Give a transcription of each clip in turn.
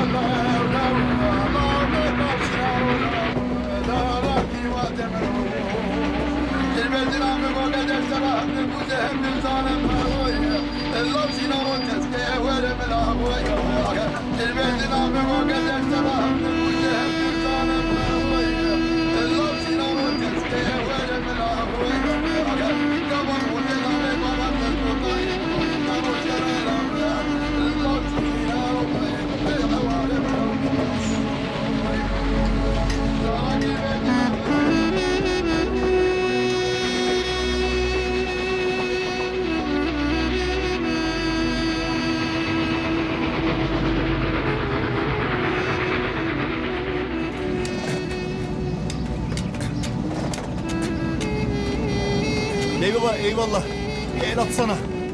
Eyvallah, eyvallah. El atsana.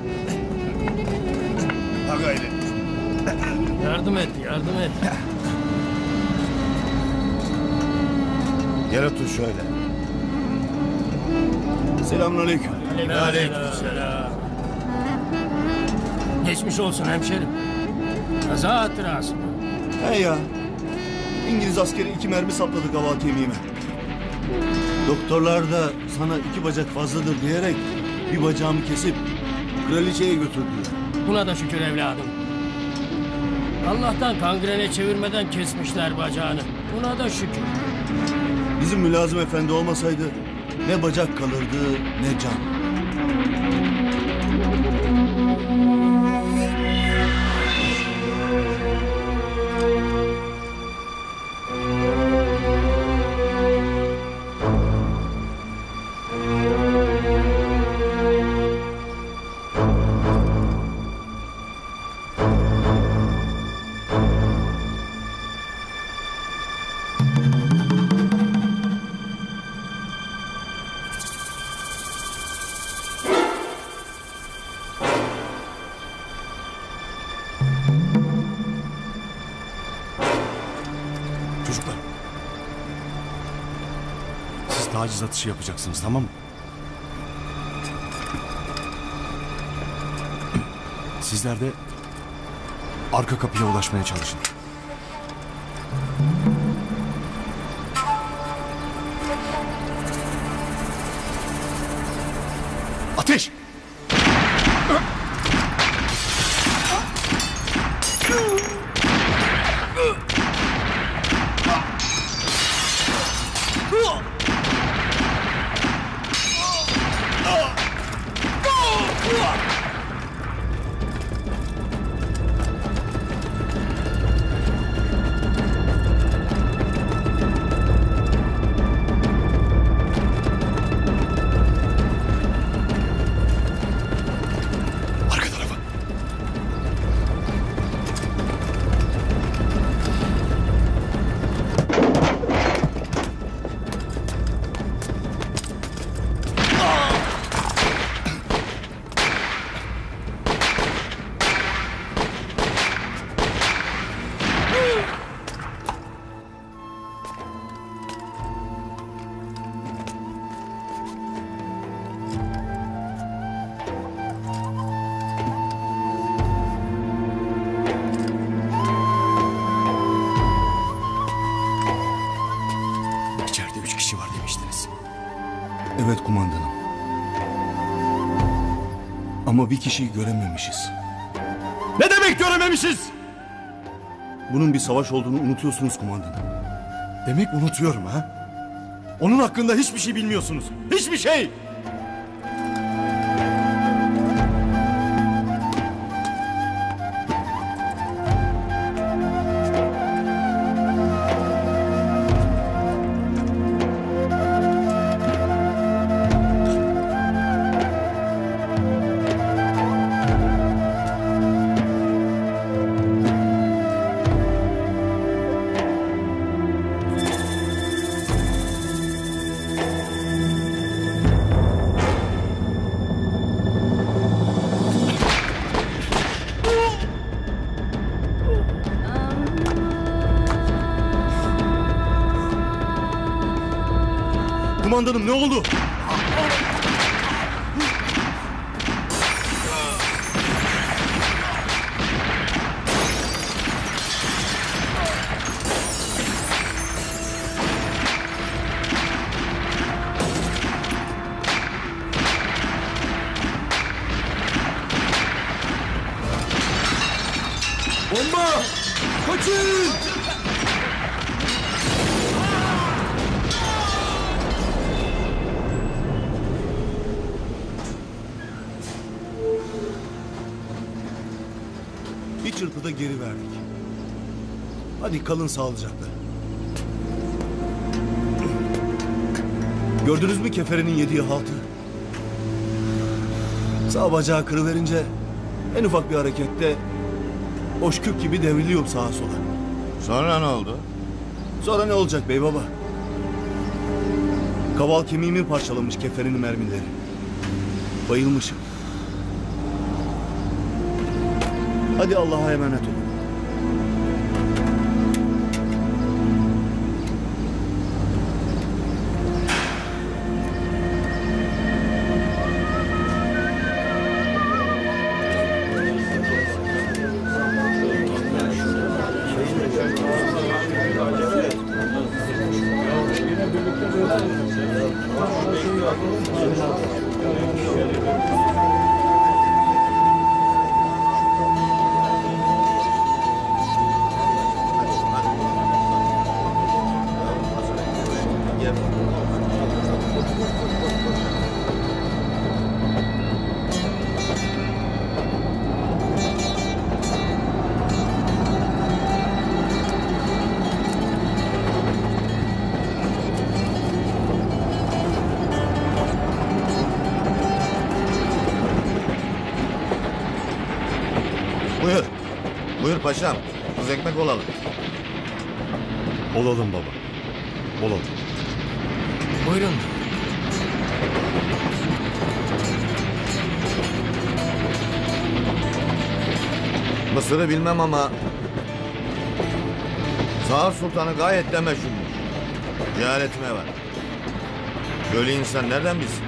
Ha gayret. Yardım et, yardım et. Gel otur şöyle. Selamünaleyküm. Aleykümselam. Geçmiş olsun hemşerim. Kaza hatırası mı? He ya. İngiliz askeri 2 mermi sapladı kaval kemiğime. Doktorlar da sana 2 bacak fazladır diyerek bir bacağımı kesip kraliçeye götürdüler. Buna da şükür evladım. Allah'tan kangrene çevirmeden kesmişler bacağını. Buna da şükür. Bizim mülazım efendi olmasaydı ne bacak kalırdı ne can. Çocuklar. Siz taciz atışı yapacaksınız, tamam mı? Sizler de arka kapıya ulaşmaya çalışın. Ateş! İçeride 3 kişi var demiştiniz. Evet kumandanım. Ama bir kişiyi görememişiz. Ne demek görememişiz? Bunun bir savaş olduğunu unutuyorsunuz kumandanım. Demek unutuyorum ha? Onun hakkında hiçbir şey bilmiyorsunuz. Hiçbir şey! Kumandanım ne oldu? Bomba! Kaçın! Bir çırpıda geri verdik. Hadi kalın sağlıcakla. Gördünüz mü keferenin yediği haltı? Sağ bacağı kırıverince en ufak bir harekette boş küp gibi devriliyorum sağa sola. Sonra ne oldu? Sonra ne olacak bey baba? Kaval kemiğimi parçalamış keferenin mermileri. Bayılmışım. Hadi Allah'a emanet olun. Buyur. Buyur paşam. Kız ekmek olalım. Olalım baba. Olalım. Buyurun. Mısır'ı bilmem ama Sağır Sultan'ı gayet de meşhurmuş. Cehaletime var. Böyle insan nereden bilsin?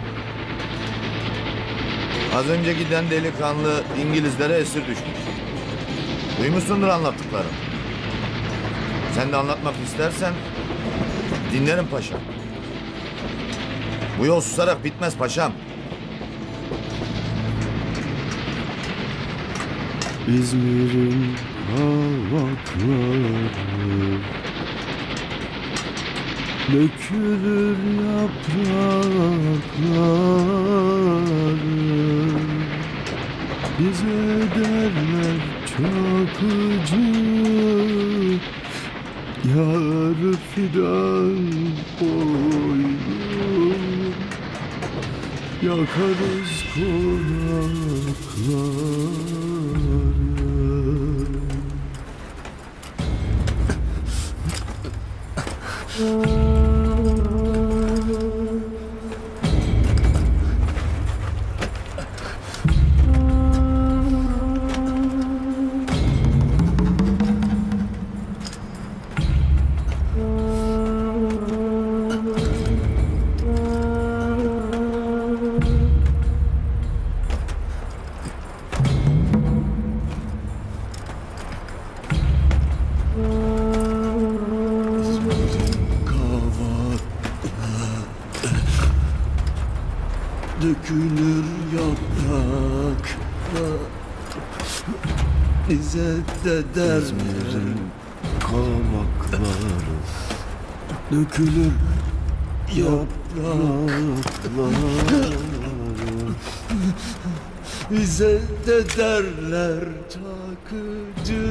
Az önce giden delikanlı İngilizlere esir düşmüş. Duymuşsundur anlattıklarım. Sen de anlatmak istersen dinlerim paşam. Bu yol susarak bitmez paşam. İzmir'in kavakları dökülür yaprakları, bize derler çakıcı, yar fidan boylum, yakarız konakları. Dökülür yaprak, bize de İzmir'in kavakları dökülür yaprakları, bize de derler çakıcı,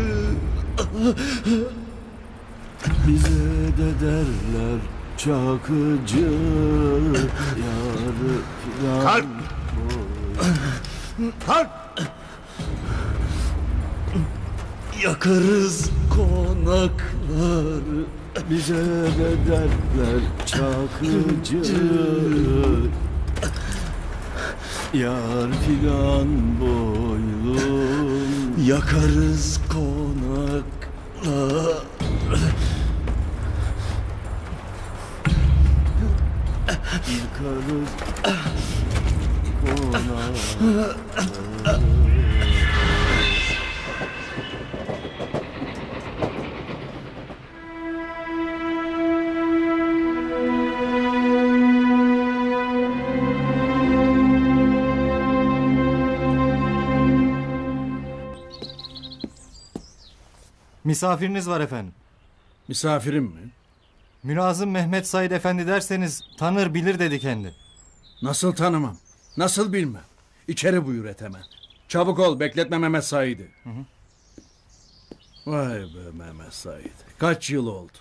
bize de derler çakıcı, yarı Kalk! Kalk! yakarız konakları, bize de derler çakıcı, yar filan boylum, yakarız konakları, yıkarız konakları. Misafiriniz var efendim. Misafirim mi? Mülazım Mehmet Said Efendi derseniz tanır bilir dedi kendi. Nasıl tanımam? Nasıl bilmem? İçeri buyur et hemen. Çabuk ol, bekletme Mehmet Said'i. Vay be Mehmet Said. Kaç yıl oldu?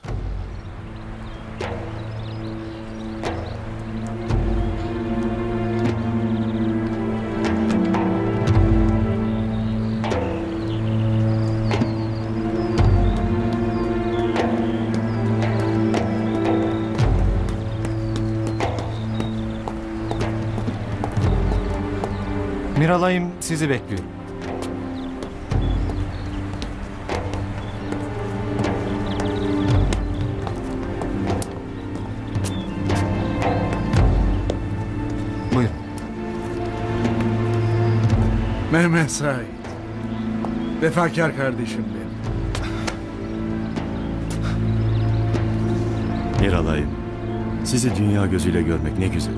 Miralay'ım sizi bekliyor. Buyurun. Mehmet Said. Vefakar kardeşim benim. Miralay'ım, sizi dünya gözüyle görmek ne güzel.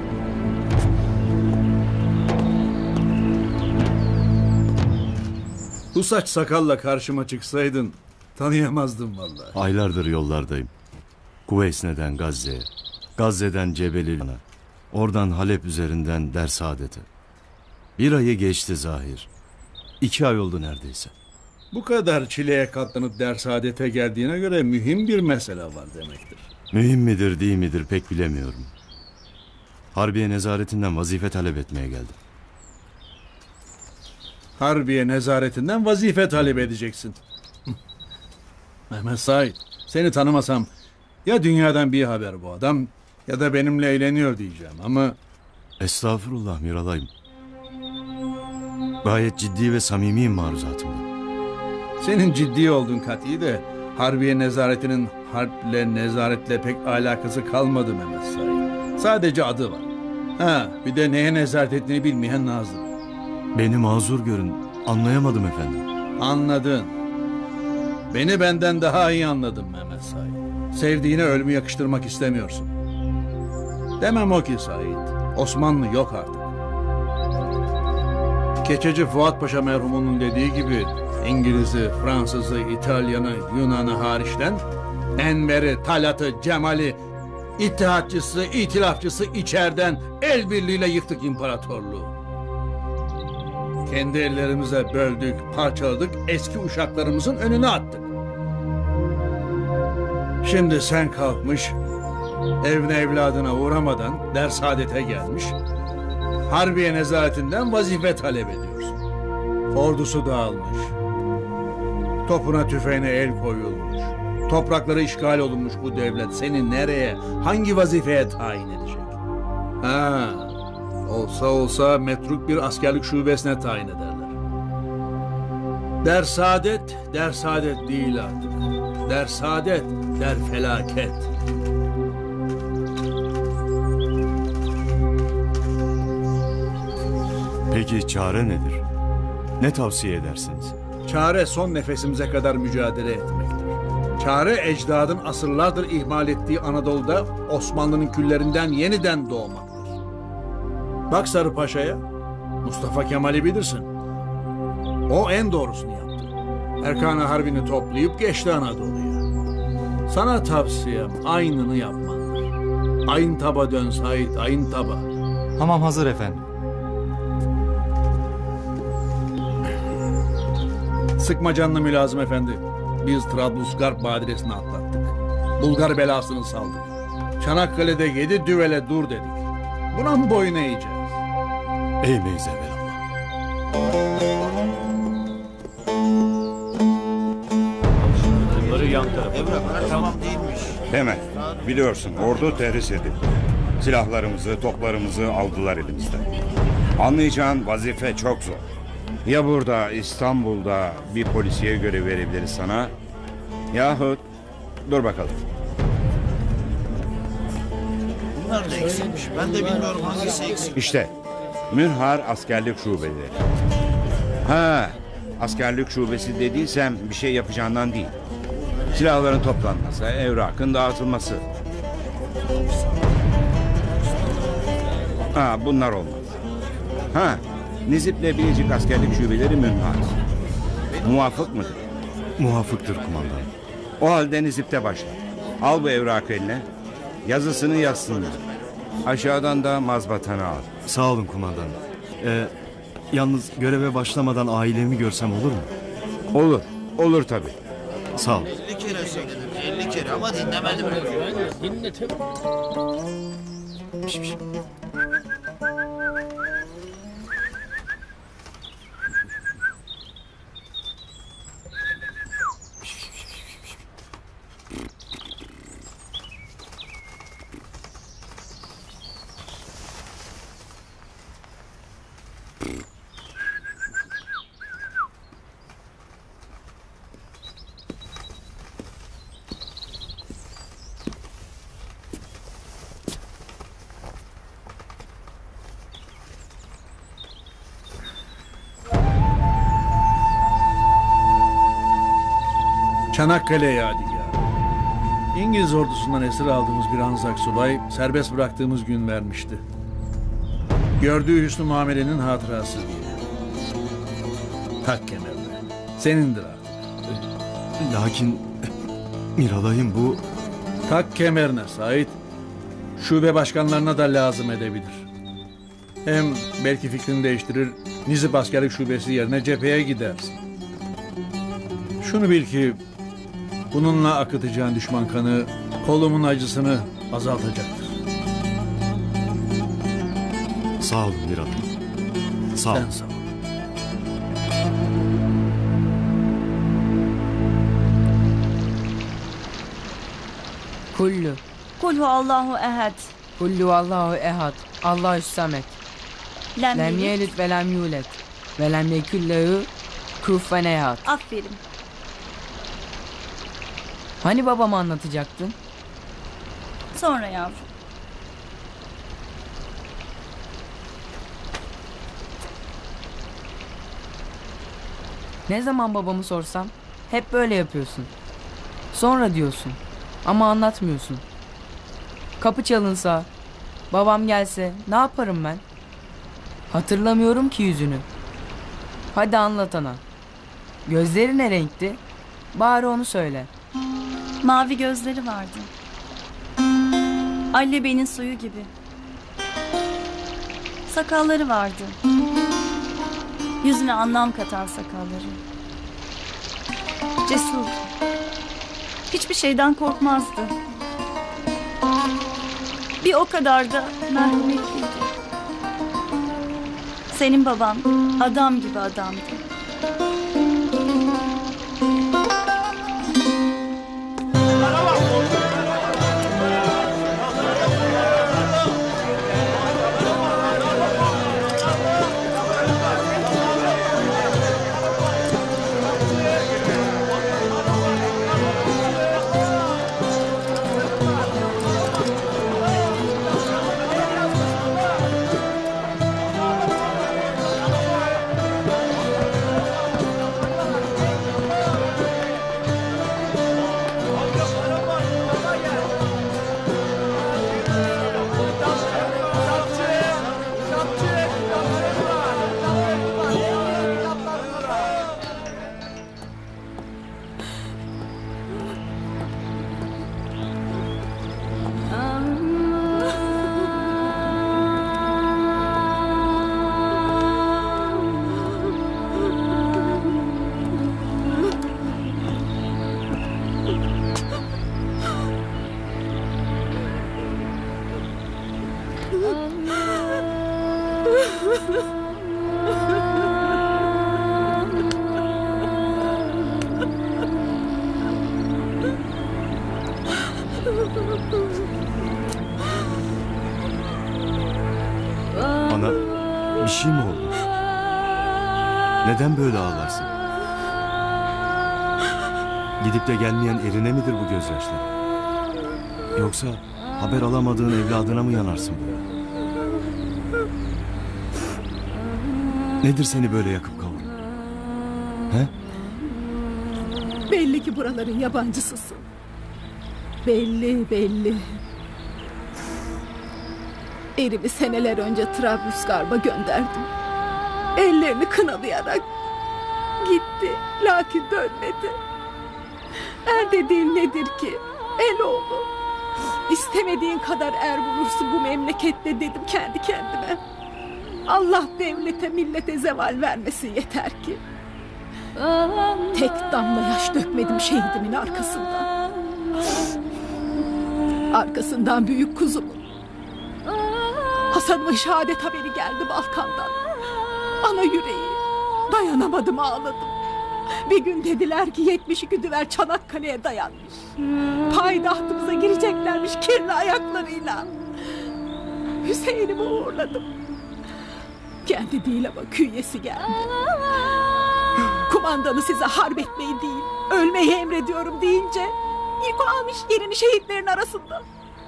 Bu saç sakalla karşıma çıksaydın tanıyamazdım vallahi. Aylardır yollardayım. Kuveysen'den Gazze'ye, Gazze'den Cebeli'ne, oradan Halep üzerinden Dersaadet'e. 1 ayı geçti zahir. 2 ay oldu neredeyse. Bu kadar çileye katlanıp Dersaadet'e geldiğine göre mühim bir mesele var demektir. Mühim midir değil midir pek bilemiyorum. Harbiye nezaretinden vazife talep etmeye geldim. Harbiye nezaretinden vazife talep edeceksin. Mehmet Said, seni tanımasam ya dünyadan bir haber bu adam ya da benimle eğleniyor diyeceğim ama... Estağfurullah Miralay'ım. Gayet ciddi ve samimiyim maruzatımda. Senin ciddi olduğun katiyi de Harbiye nezaretinin harple nezaretle pek alakası kalmadı Mehmet Said. Sadece adı var. Ha, bir de neye nezaret ettiğini bilmeyen Nazlı. Beni mazur görün. Anlayamadım efendim. Anladın. Beni benden daha iyi anladın Mehmet Said. Sevdiğine ölümü yakıştırmak istemiyorsun. Demem o ki Said. Osmanlı yok artık. Keçeci Fuat Paşa merhumunun dediği gibi İngiliz'i, Fransız'ı, İtalyan'ı, Yunan'ı hariçten Enver'i, Talat'ı, Cemal'i, İttihatçısı, itilafçısı içeriden el birliğiyle yıktık imparatorluğu. Kendi ellerimize böldük, parçaladık, eski uşaklarımızın önüne attık. Şimdi sen kalkmış, evine evladına uğramadan Dersaadet'e gelmiş, Harbiye nezaretinden vazife talep ediyorsun. Ordusu dağılmış, topuna tüfeğine el koyulmuş, toprakları işgal olunmuş bu devlet seni nereye, hangi vazifeye tayin edecek? Ha, olsa metruk bir askerlik şubesine tayin ederler. Dersaadet değil artık. Dersaadet, derfelaket. Peki çare nedir? Ne tavsiye edersiniz? Çare son nefesimize kadar mücadele etmektir. Çare ecdadın asırlardır ihmal ettiği Anadolu'da Osmanlı'nın küllerinden yeniden doğmaktır. Bak Sarı Paşa'ya, Mustafa Kemal'i bilirsin. O en doğrusunu yaptı. Erkan-ı Harbi'ni toplayıp geçti Anadolu'ya. Sana tavsiyem aynını yapmandır. Ayın taba dön Said, ayın taba. Hamam hazır efendim. Sıkma canını Mülazım Efendi. Biz Trablusgarp badiresini atlattık. Bulgar belasını saldık. Çanakkale'de 7 düvele dur dedik. Buna mı boyun eğeceğiz? Eğmeyiz evvelallah. Hemen. Biliyorsun ordu terhis edildi. Silahlarımızı, toplarımızı aldılar elimizden. Anlayacağın vazife çok zor. Ya burada İstanbul'da bir polisiye görev verebiliriz sana, yahut dur bakalım. Bunlar da eksikmiş. Ben de bilmiyorum hangisi eksik. İşte Münhar askerlik şubeleri. Ha, askerlik şubesi dediysem bir şey yapacağından değil. Silahların toplanması, evrakın dağıtılması. Ha, bunlar olmaz. Ha, Nizip'le Bilecik askerlik şubeleri münhar. Muvafık mıdır? Muafıktır kumandanım. O halde Nizip'te başla. Al bu evrakı eline. Yazısını yazsınlar. Aşağıdan da mazbatanı al. Sağ olun kumandanım. Yalnız göreve başlamadan ailemi görsem olur mu? Olur. Olur tabii. Sağ olun. 50 kere söyledim 50 kere ama dinlemedim. Dinletim. Çanakkale yadigarı. İngiliz ordusundan esir aldığımız bir Anzak subay serbest bıraktığımız gün vermişti. Gördüğü hüsnü muamelenin hatırası diye. Tak kemerine. Senindir artık. Lakin Miralay'ım bu... Tak kemerine Sait. Şube başkanlarına da lazım edebilir. Hem belki fikrini değiştirir, Nizip Askerlik Şubesi yerine cepheye gidersin. Şunu bil ki bununla akıtacağın düşman kanı kolumun acısını azaltacaktır. Sağ olun Miralay'ım. Sağ olun. Sen sağ ol. Kullu. Kulhu Allahu ehad. Kullu Allahu ehad. Allahü samet. Lem Lem yelid. yelit ve lem yulet. Ve lem yeküllehu kufen ehad. Aferin. Hani babamı anlatacaktın? Sonra yavrum. Ne zaman babamı sorsam hep böyle yapıyorsun. Sonra diyorsun ama anlatmıyorsun. Kapı çalınsa, babam gelse ne yaparım ben? Hatırlamıyorum ki yüzünü. Hadi anlat ana. Gözleri ne renkti? Bari onu söyle. Mavi gözleri vardı. Allebe'nin suyu gibi. Sakalları vardı. Yüzüne anlam katan sakalları. Cesur. Hiçbir şeyden korkmazdı. Bir o kadar da merhametliydi. Senin baban adam gibi adamdı. Bana bir şey mi oldu? Neden böyle ağlarsın? Gidip de gelmeyen erine midir bu gözyaşları? Yoksa haber alamadığın evladına mı yanarsın böyle? Nedir seni böyle yakıp kavuran? He? Belli ki buraların yabancısısın. Belli. Erimi seneler önce Trablusgarp'a gönderdim. Ellerini kınalayarak gitti, lakin dönmedi. Er dediğin nedir ki? Eloğlu. İstemediğin kadar er bulursun bu memlekette dedim kendi kendime. Allah devlete millete zeval vermesin yeter ki. Tek damla yaş dökmedim şehidimin arkasından. Arkasından büyük kuzumun. Hasan'ın şehadet haberi geldi Balkan'dan. Ana yüreği. Dayanamadım ağladım. Bir gün dediler ki 72 düver Çanakkale'ye dayanmış. Payitahtımıza gireceklermiş kirli ayaklarıyla. Hüseyin'imi uğurladım. Kendi değil ama künyesi geldi. Kumandanı size harp etmeyi değil, ölmeyi emrediyorum deyince ilk o almış yerini şehitlerin arasında.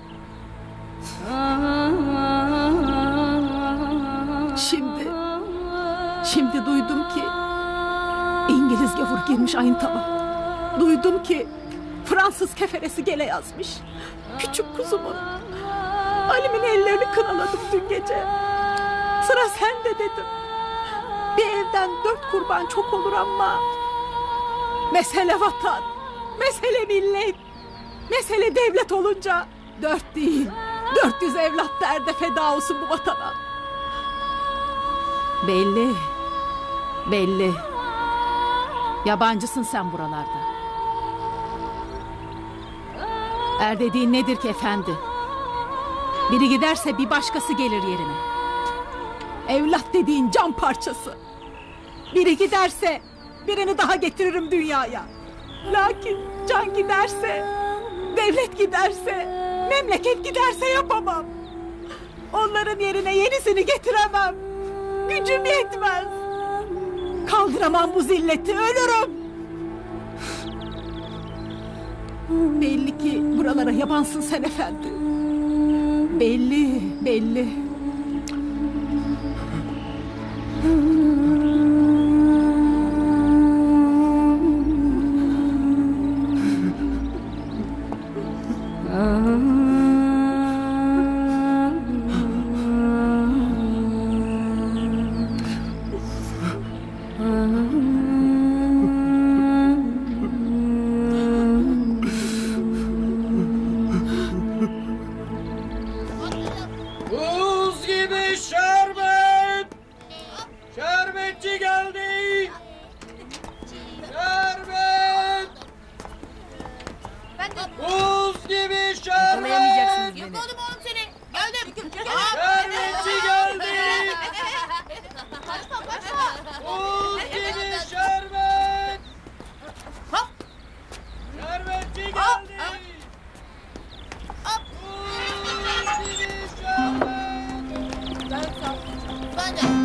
Şimdi duydum ki İngiliz gavur girmiş aynı tava. Duydum ki Fransız keferesi gele yazmış. Küçük kuzumun. Halim'in ellerini kınaladım dün gece. Sıra sende dedim. Bir evden 4 kurban çok olur ama mesele vatan, mesele millet, mesele devlet olunca 4 değil 400 evlat derde feda olsun bu vatana. Belli. Yabancısın sen buralarda. Er dediğin nedir ki efendi? Biri giderse bir başkası gelir yerine. Evlat dediğin can parçası. Biri giderse birini daha getiririm dünyaya. Lakin can giderse, devlet giderse, memleket giderse yapamam. Onların yerine yenisini getiremem. Gücüm yetmez. Kaldıramam bu zilleti, ölürüm. Belli ki buralara yabansın sen efendi. Belli. Buz gibi şerbet! Şerbetçi geldi! Şerbet! Buz gibi şerbet! Yakalayamayacaksınız beni. Yakaladım oğlum seni. Geldim. Şerbetçi geldi! Başla. Buz gibi şerbet! Hop. Şerbetçi geldi! Hop. Buz gibi şerbet! Ben de.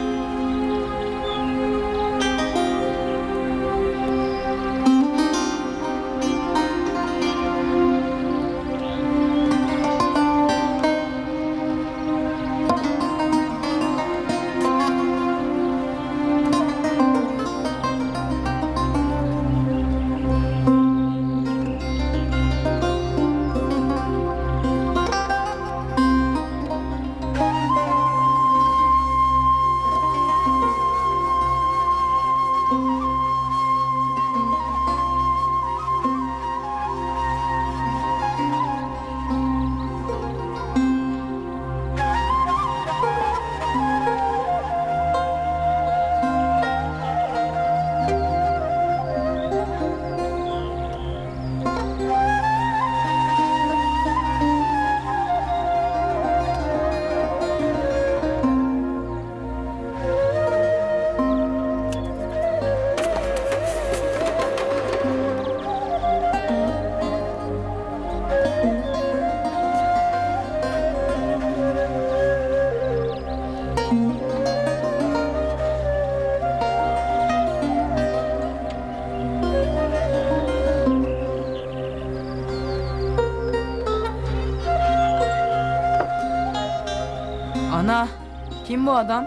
Ana, kim bu adam?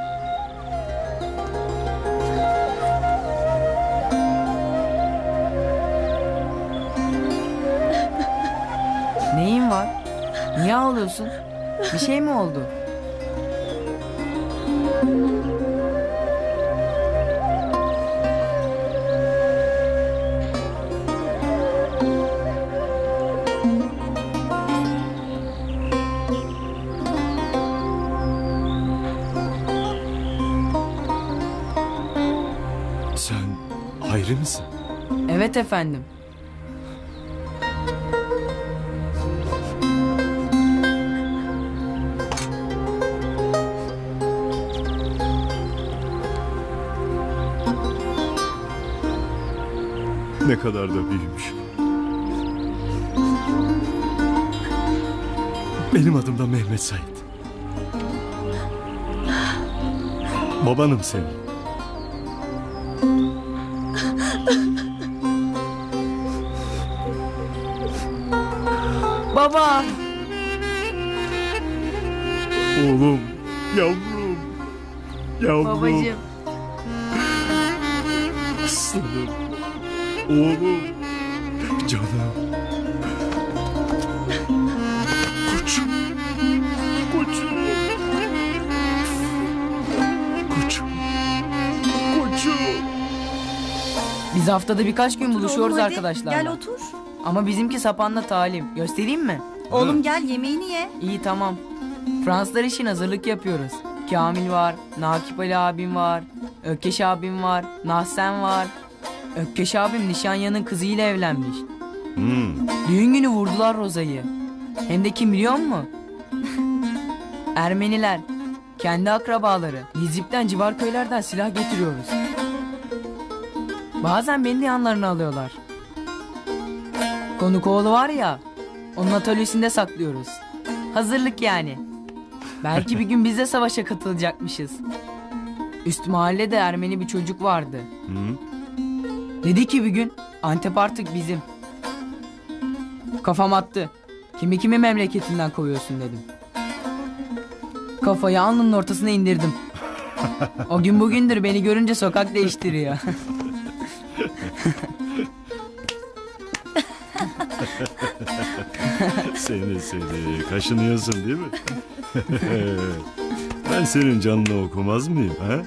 Neyin var? Niye ağlıyorsun? Bir şey mi oldu? Evet efendim. Ne kadar da büyümüş. Benim adım da Mehmet Said. Babanım senin. Baba. Oğlum, yavrum, yavrum. Babacığım. Aslanım, oğlum, canım. Koçum, koçum. Koçum, koçum. Biz haftada birkaç gün buluşuyoruz Oğlum hadi, arkadaşlarla. Gel otur. Ama bizimki sapanla talim. Göstereyim mi? Oğlum gel yemeğini ye. İyi tamam. Fransızlar için hazırlık yapıyoruz. Kamil var, Nakip Ali abim var, Ökkeş abim var, Nahsen var. Ökkeş abim Nişanyan'ın kızıyla evlenmiş. Düğün günü vurdular Roza'yı. Hem de kim biliyor musun? Ermeniler. Kendi akrabaları. Nizip'ten civar köylerden silah getiriyoruz. Bazen beni de yanlarına alıyorlar. Konuk oğlu var ya, onun atölyesinde saklıyoruz. Hazırlık yani. Belki bir gün biz de savaşa katılacakmışız. Üst mahallede Ermeni bir çocuk vardı. Dedi ki bir gün Antep artık bizim. Kafam attı. Kimi memleketinden kovuyorsun dedim. Kafayı alnının ortasına indirdim. O gün bugündür beni görünce sokak değiştiriyor. Seni kaşınıyorsun değil mi? Ben senin canını okumaz mıyım ha?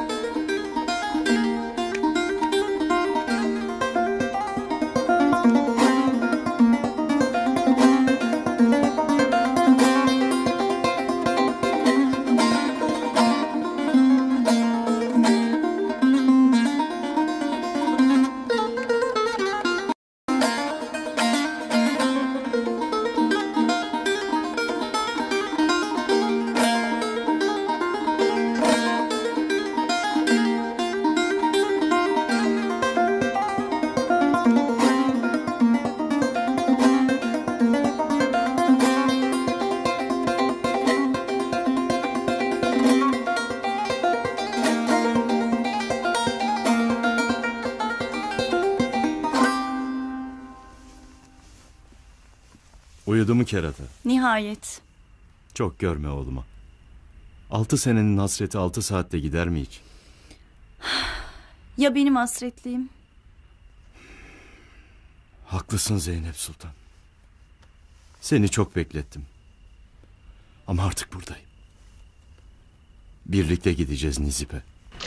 Uyudu mu kerata? Nihayet. Çok görme oğluma. 6 senenin hasreti 6 saatte gider mi hiç? Ya benim hasretliğim? Haklısın Zeynep Sultan. Seni çok beklettim. Ama artık buradayım. Birlikte gideceğiz Nizip'e.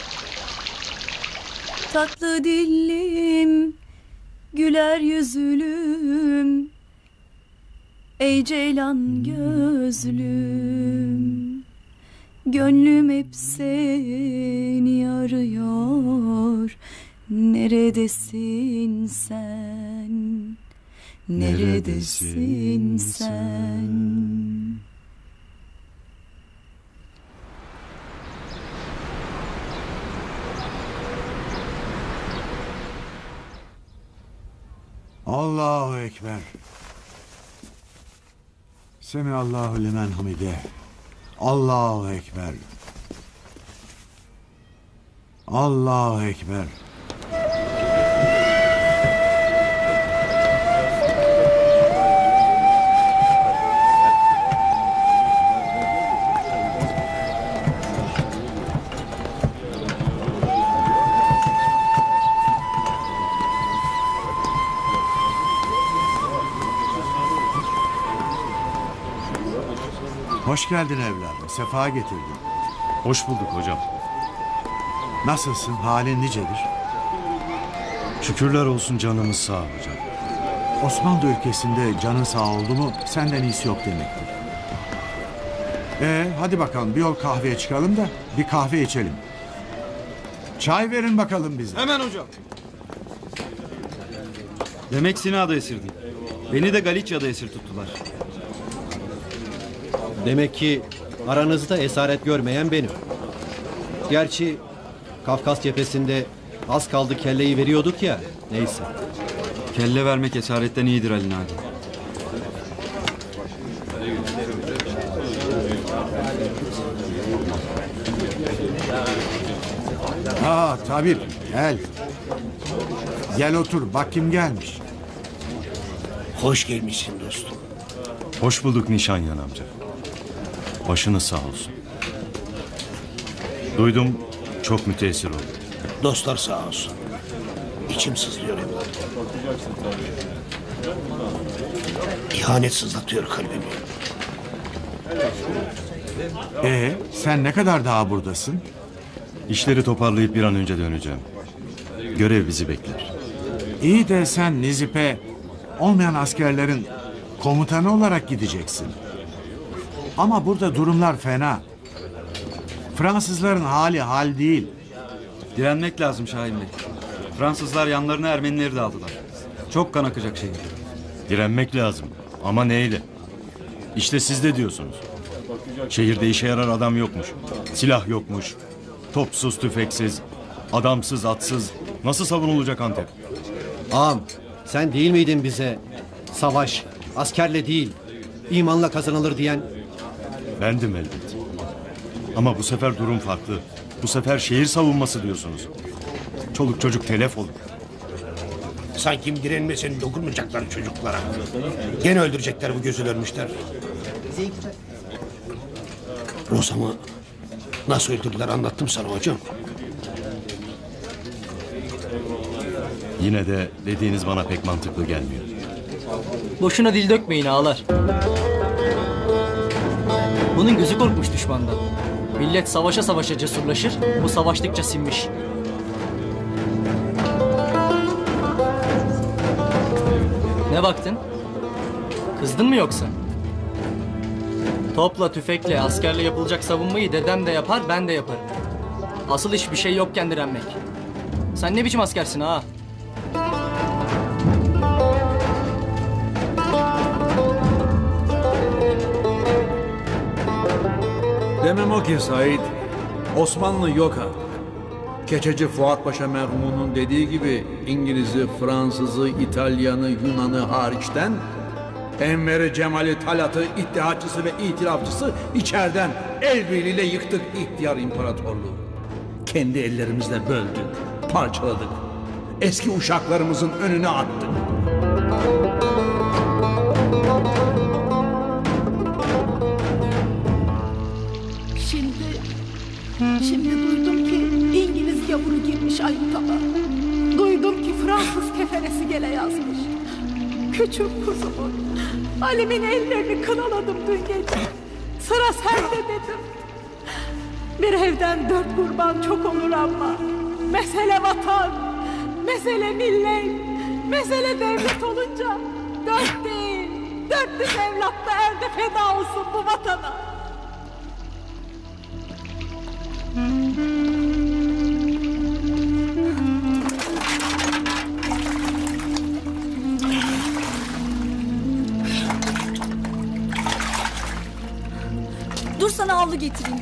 Tatlı dillim, güler yüzlüm, ey ceylan gözlüm, gönlüm hep seni arıyor. Neredesin sen? Neredesin sen? Allahu Ekber. Semihallahu limen hamide. Allahu Ekber. Allahu Ekber. Hoş geldin evladım. Sefa getirdin. Hoş bulduk hocam. Nasılsın? Halin nicedir? Şükürler olsun canımız sağ hocam. Osmanlı ülkesinde canın sağ oldu mu senden iyisi yok demektir. Hadi bakalım bir yol kahveye çıkalım da bir kahve içelim. Çay verin bakalım bize. Hemen hocam. Demek Sina'da esirdin. Beni de Galicia'da esir tuttular. Demek ki aranızda esaret görmeyen benim. Gerçi Kafkas cephesinde az kaldı kelleyi veriyorduk ya. Neyse. Kelle vermek esaretten iyidir Ali Nadir. Tabip gel. Gel otur, bak kim gelmiş. Hoş gelmişsin dostum. Hoş bulduk Nişanyan amca. Başınız sağ olsun. Duydum çok müteessir oldum. Dostlar sağ olsun. İçim sızlıyor evladım. İhanet sızlatıyor kalbimi. Sen ne kadar daha buradasın? İşleri toparlayıp bir an önce döneceğim. Görev bizi bekler. İyi de sen Nizip'e olmayan askerlerin komutanı olarak gideceksin. Ama burada durumlar fena. Fransızların hali hal değil. Direnmek lazım Şahin Bey. Fransızlar yanlarına Ermenileri de aldılar. Çok kan akacak şehir. Direnmek lazım ama neyle? İşte siz de diyorsunuz. Şehirde işe yarar adam yokmuş. Silah yokmuş. Topsuz, tüfeksiz, adamsız, atsız. Nasıl savunulacak Antep? Ağam, sen değil miydin bize savaş askerle değil imanla kazanılır diyen? Bendim elbet. Ama bu sefer durum farklı. Bu sefer şehir savunması diyorsunuz. Çoluk çocuk telef olur. Sanki direnmesen dokunmayacaklar çocuklara. Gene öldürecekler bu gözü görmüşler. Rosam'ı nasıl öldürdüler anlattım sana hocam. Yine de dediğiniz bana pek mantıklı gelmiyor. Boşuna dil dökmeyin ağalar. Bunun gözü korkmuş düşmandan. Millet savaşa savaşa cesurlaşır, bu savaştıkça sinmiş. Ne baktın? Kızdın mı yoksa? Topla, tüfekle, askerle yapılacak savunmayı dedem de yapar, ben de yaparım. Asıl iş bir şey yokken direnmek. Sen ne biçim askersin ha? Demem o ki Said, Osmanlı yok artık. Keçeci Fuat Paşa merhumunun dediği gibi İngiliz'i, Fransız'ı, İtalyan'ı, Yunan'ı hariçten Enver Cemal'i, Talat'ı, İttihatçısı ve itilafçısı içeriden el birliğiyle yıktık ihtiyar imparatorluğu. Kendi ellerimizle böldük, parçaladık. Eski uşaklarımızın önüne attık. Şimdi duydum ki İngiliz gavuru girmiş Ayıp'ta. Duydum ki Fransız keferesi gele yazmış. Küçük kuzumun, Ali'min ellerini kınaladım dün gece. Sıra sende dedim. Bir evden 4 kurban çok olur ama mesele vatan, mesele millet, mesele devlet olunca 4 değil, 400 evlat da erde feda olsun bu vatana. Dur sana havlu getireyim.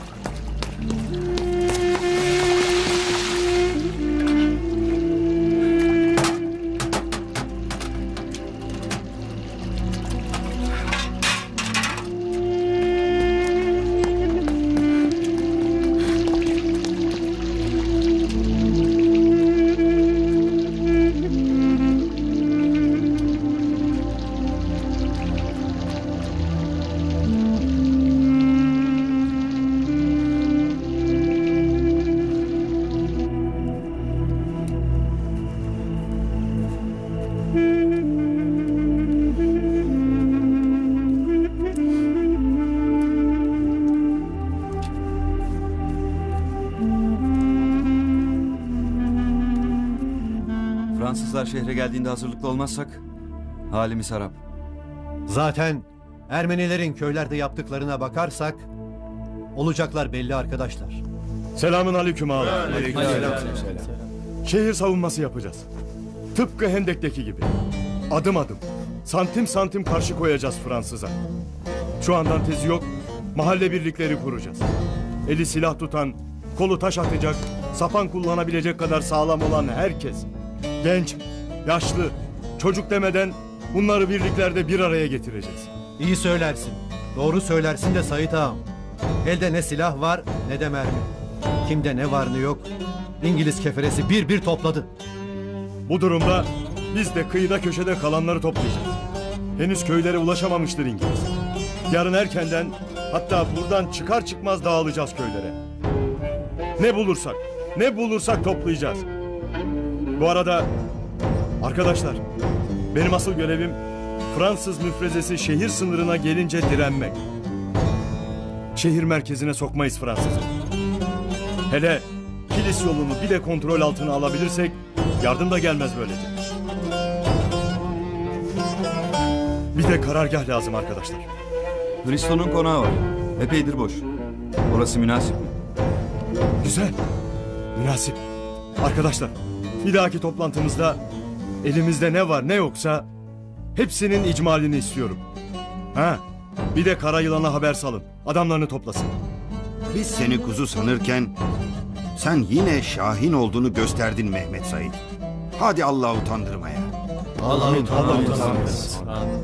Fransızlar şehre geldiğinde hazırlıklı olmazsak halimiz harap. Zaten Ermenilerin köylerde yaptıklarına bakarsak olacaklar belli arkadaşlar. Selamün aleyküm ağalar. Şehir savunması yapacağız. Tıpkı Hendek'teki gibi. Adım adım, santim santim karşı koyacağız Fransız'a. Şu andan tezi yok, mahalle birlikleri kuracağız. Eli silah tutan, kolu taş atacak, sapan kullanabilecek kadar sağlam olan herkes. Genç, yaşlı, çocuk demeden bunları birliklerde bir araya getireceğiz. İyi söylersin. Doğru söylersin de Sait ağam. Elde ne silah var ne de mermi. Kimde ne var ne yok. İngiliz keferesi bir bir topladı. Bu durumda biz de kıyıda köşede kalanları toplayacağız. Henüz köylere ulaşamamıştır İngiliz. Yarın erkenden, hatta buradan çıkar çıkmaz dağılacağız köylere. Ne bulursak toplayacağız. Bu arada arkadaşlar, benim asıl görevim Fransız müfrezesi şehir sınırına gelince direnmek. Şehir merkezine sokmayız Fransız'ı. Hele Kilis yolunu bir de kontrol altına alabilirsek yardım da gelmez böylece. Bir de karargah lazım arkadaşlar. Bristol'un konağı var. Epeydir boş. Orası münasip mi? Güzel. Münasip. Arkadaşlar, bir dahaki toplantımızda elimizde ne var ne yoksa hepsinin icmalini istiyorum. Bir de Kara Yılan'a haber salın. Adamlarını toplasın. Biz seni kuzu sanırken sen yine Şahin olduğunu gösterdin Mehmet Said. Hadi Allah utandırmaya. Allah utandırmasın.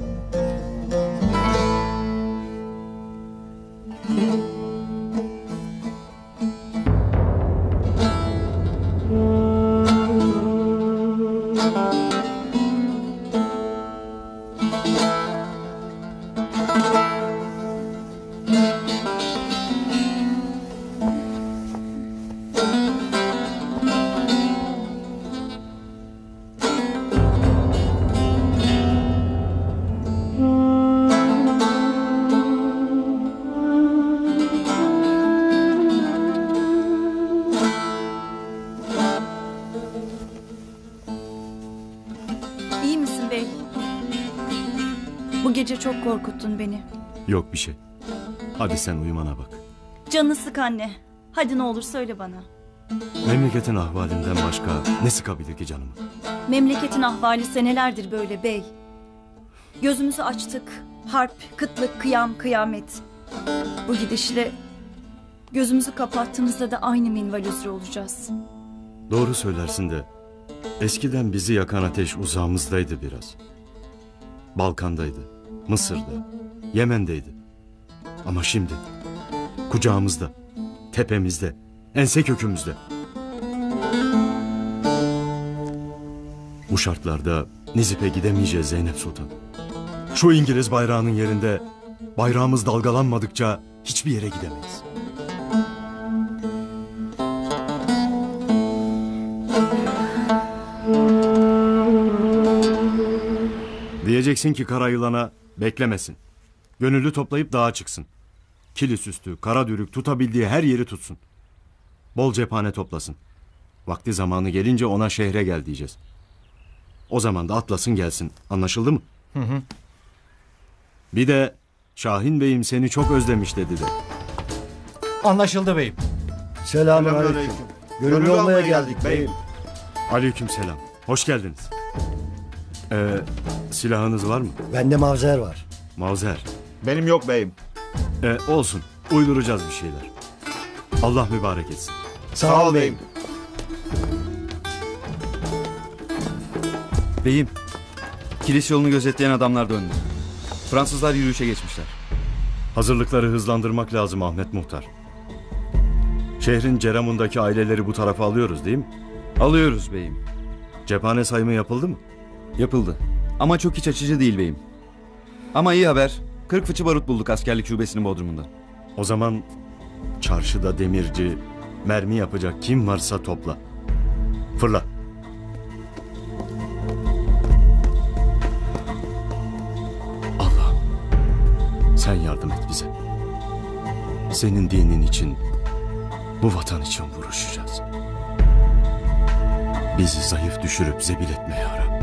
İyi misin bey? Bu gece çok korkuttun beni. Yok bir şey. Hadi sen uyumana bak. Canını sık anne. Hadi ne olur söyle bana. Memleketin ahvalinden başka ne sıkabilir ki canımı? Memleketin ahvali senelerdir böyle bey. Gözümüzü açtık. Harp, kıtlık, kıyam, kıyamet. Bu gidişle gözümüzü kapattığımızda da aynı minval üzere olacağız. Doğru söylersin de eskiden bizi yakan ateş uzağımızdaydı biraz. Balkan'daydı, Mısır'da, Yemen'deydi. Ama şimdi kucağımızda, tepemizde, ense kökümüzde. Bu şartlarda Nizip'e gidemeyeceğiz Zeynep Sultan. Şu İngiliz bayrağının yerinde bayrağımız dalgalanmadıkça hiçbir yere gidemeyiz. Diyeceksin ki Kara Yılan'a beklemesin. Gönüllü toplayıp dağa çıksın. Kilis üstü, Karadürük tutabildiği her yeri tutsun. Bol cephane toplasın. Vakti zamanı gelince ona şehre gel diyeceğiz. O zaman da atlasın gelsin. Anlaşıldı mı? Hı hı. Bir de Şahin Bey'im seni çok özlemiş dedi de. Anlaşıldı beyim. Selamünaleyküm. Gönüllü olmaya geldik beyim. Aleykümselam. Hoş geldiniz. Silahınız var mı? Bende mavzer var. Mavzer. Benim yok beyim. Olsun. Uyduracağız bir şeyler. Allah mübarek etsin. Sağ ol beyim. Beyim, kilis yolunu gözetleyen adamlar döndü. Fransızlar yürüyüşe geçmişler. Hazırlıkları hızlandırmak lazım Ahmet Muhtar. Şehrin Ceremun'daki aileleri bu tarafa alıyoruz değil mi? Alıyoruz beyim. Cephane sayımı yapıldı mı? Yapıldı. Ama çok iç açıcı değil beyim. Ama iyi haber. 40 fıçı barut bulduk askerlik şubesinin bodrumunda. O zaman çarşıda demirci, mermi yapacak kim varsa topla. Fırla. Allah'ım sen yardım et bize. Senin dinin için, bu vatan için vuruşacağız. Bizi zayıf düşürüp zebil etme ya Rabbi.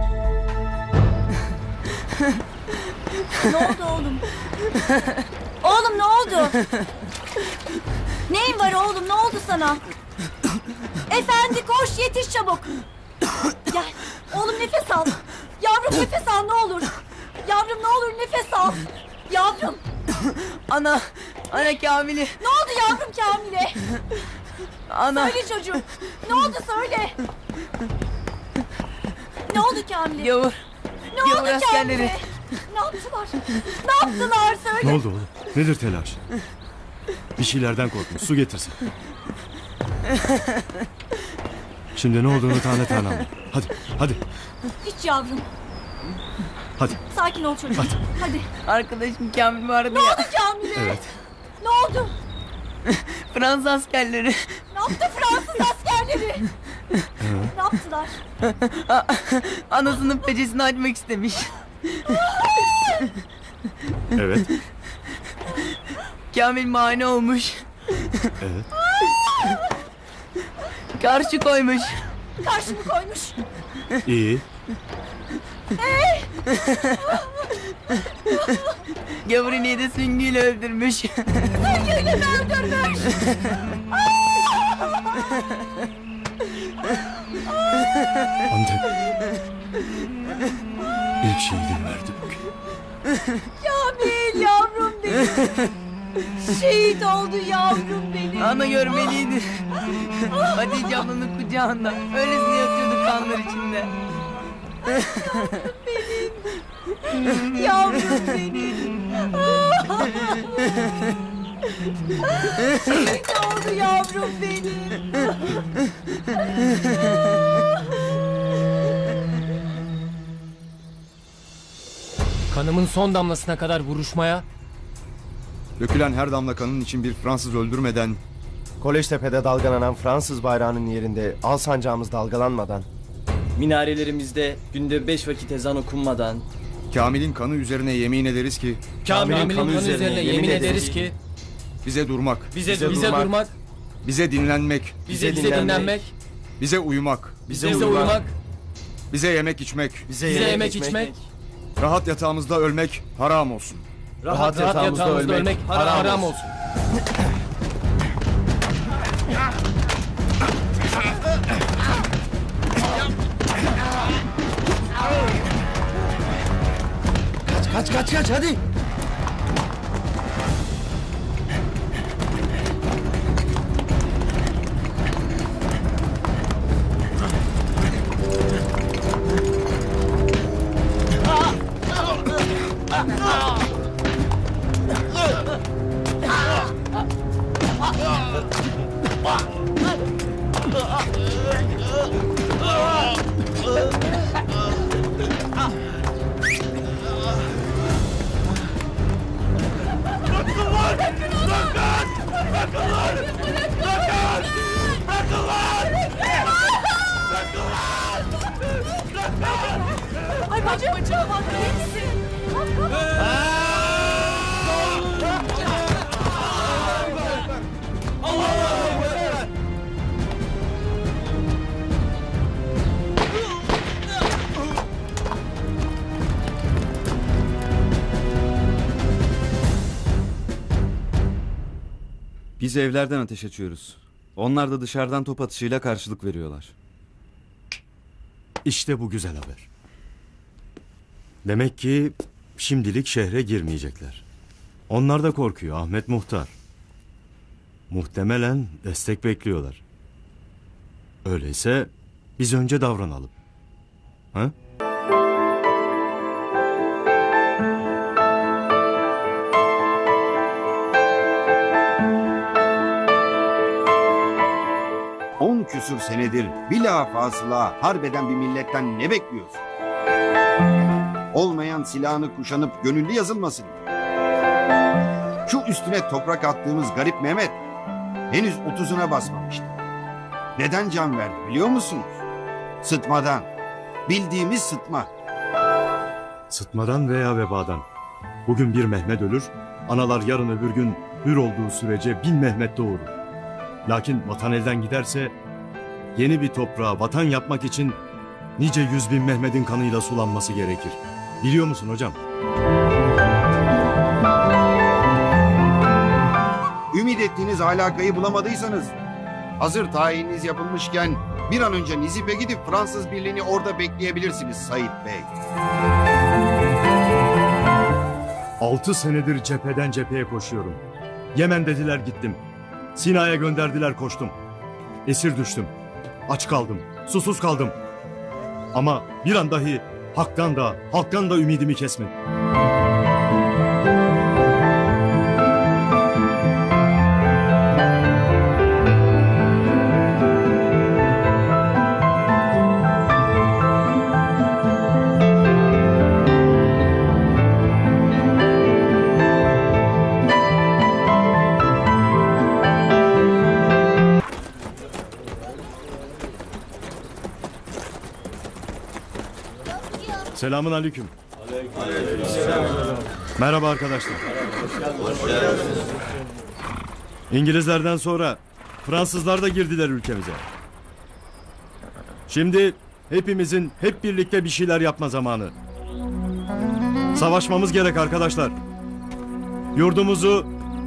Ne oldu oğlum? Oğlum ne oldu? Neyin var oğlum? Ne oldu sana? Efendi koş yetiş çabuk. Gel. Oğlum nefes al. Yavrum Yavrum nefes al ne olur. Yavrum ne olur nefes al. Yavrum. Ana Kamil'i. Ne oldu yavrum Kamil'e? Ana. Söyle çocuğum. Ne oldu söyle. Ne oldu Kamil'e? Gavur. Ne oldu Kamil'e? askerleri. Ne yaptılar? Ne yaptılar söyle. Ne oldu oğlum? Nedir telaş? Bir şeylerden korkmuş. Su getirsin. Şimdi ne olduğunu tane tane anlat. Hadi. Hiç yavrum. Hadi. Sakin ol çocuğum. Hadi. Arkadaşım Kamil vardı Ne ya. oldu Kamil'e? Evet. Ne oldu? Fransız askerleri. Ne yaptı Fransız askerleri? Ne yaptılar? Anasının peçesini açmak istemiş. Evet. Kamil mani olmuş. Evet. Karşı koymuş. Karşı mı koymuş? İyi. Gavur ineği de süngüyle öldürmüş. Süngüyle mi öldürmüş? Antep. İlk şehidini verdi bugün. Kamil yavrum benim. Şehit oldu yavrum benim. Ana görmeliydi. Hatice ablanın kucağında. Öylesine yatıyordu kanlar içinde. Yavrum benim. Şehit oldu yavrum benim. Kanımın son damlasına kadar vuruşmaya, Dökülen her damla kanın için bir Fransız öldürmeden, Koleştepe'de dalgalanan Fransız bayrağının yerinde al sancağımız dalgalanmadan, Minarelerimizde günde 5 vakit ezan okunmadan, Kamil'in kanı üzerine yemin ederiz ki Kamil'in kanı üzerine yemin ederiz ki bize durmak, bize durmak, bize dinlenmek, bize dinlenmek, bize uyumak, bize uyumak, bize yemek içmek, bize yemek içmek, rahat yatağımızda ölmek haram olsun. rahat yatağımızda ölmek haram olsun. Kaç hadi. Ay bacım bak iyi misin? Biz evlerden ateş açıyoruz. Onlar da dışarıdan top atışıyla karşılık veriyorlar. İşte bu güzel haber. Demek ki şimdilik şehre girmeyecekler. Onlar da korkuyor Ahmet Muhtar. Muhtemelen destek bekliyorlar. Öyleyse biz önce davranalım. Ha? Küsur senedir bilhafasıla harbeden bir milletten ne bekliyorsun? Olmayan silahını kuşanıp gönüllü yazılmasın. Şu üstüne toprak attığımız garip Mehmet henüz 30'una basmamıştı. Neden can verdi biliyor musunuz? Sıtmadan. Bildiğimiz sıtma. Sıtmadan veya vebadan. Bugün bir Mehmet ölür, analar yarın öbür gün hür olduğu sürece 1000 Mehmet doğurur. Lakin vatan elden giderse yeni bir toprağa vatan yapmak için nice 100.000 Mehmet'in kanıyla sulanması gerekir. Biliyor musun hocam? Ümit ettiğiniz alakayı bulamadıysanız Hazır tayininiz yapılmışken bir an önce Nizip'e gidip Fransız birliğini orada bekleyebilirsiniz Sait Bey. 6 senedir cepheden cepheye koşuyorum. Yemen dediler gittim. Sina'ya gönderdiler koştum. Esir düştüm. Aç kaldım. Susuz kaldım. Ama bir an dahi haktan da halktan da ümidimi kesmedim. Selamun aleyküm. Merhaba arkadaşlar. İngilizlerden sonra Fransızlar da girdiler ülkemize. Şimdi hepimizin hep birlikte bir şeyler yapma zamanı. Savaşmamız gerek arkadaşlar. Yurdumuzu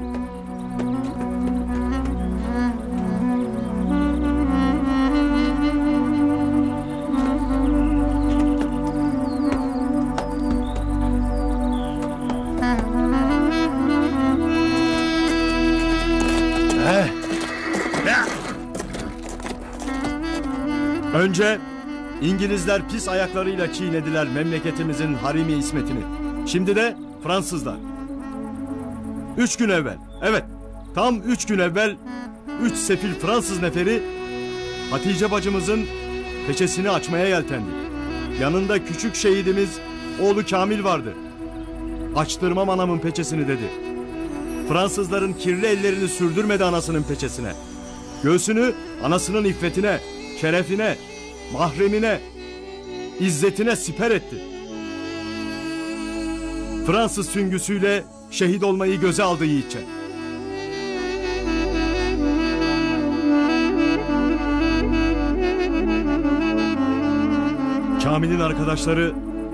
önce İngilizler pis ayaklarıyla çiğnediler memleketimizin harimi ismetini. Şimdi de Fransızlar. 3 gün evvel, evet tam 3 gün evvel 3 sefil Fransız neferi Hatice bacımızın peçesini açmaya yeltendi. Yanında küçük şehidimiz oğlu Kamil vardı. Açtırmam anamın peçesini dedi. Fransızların kirli ellerini sürdürmedi anasının peçesine. Göğsünü anasının iffetine, şerefine, mahremine, izzetine siper etti. Fransız süngüsüyle şehit olmayı göze aldı yiğitçe. Kamil'in arkadaşları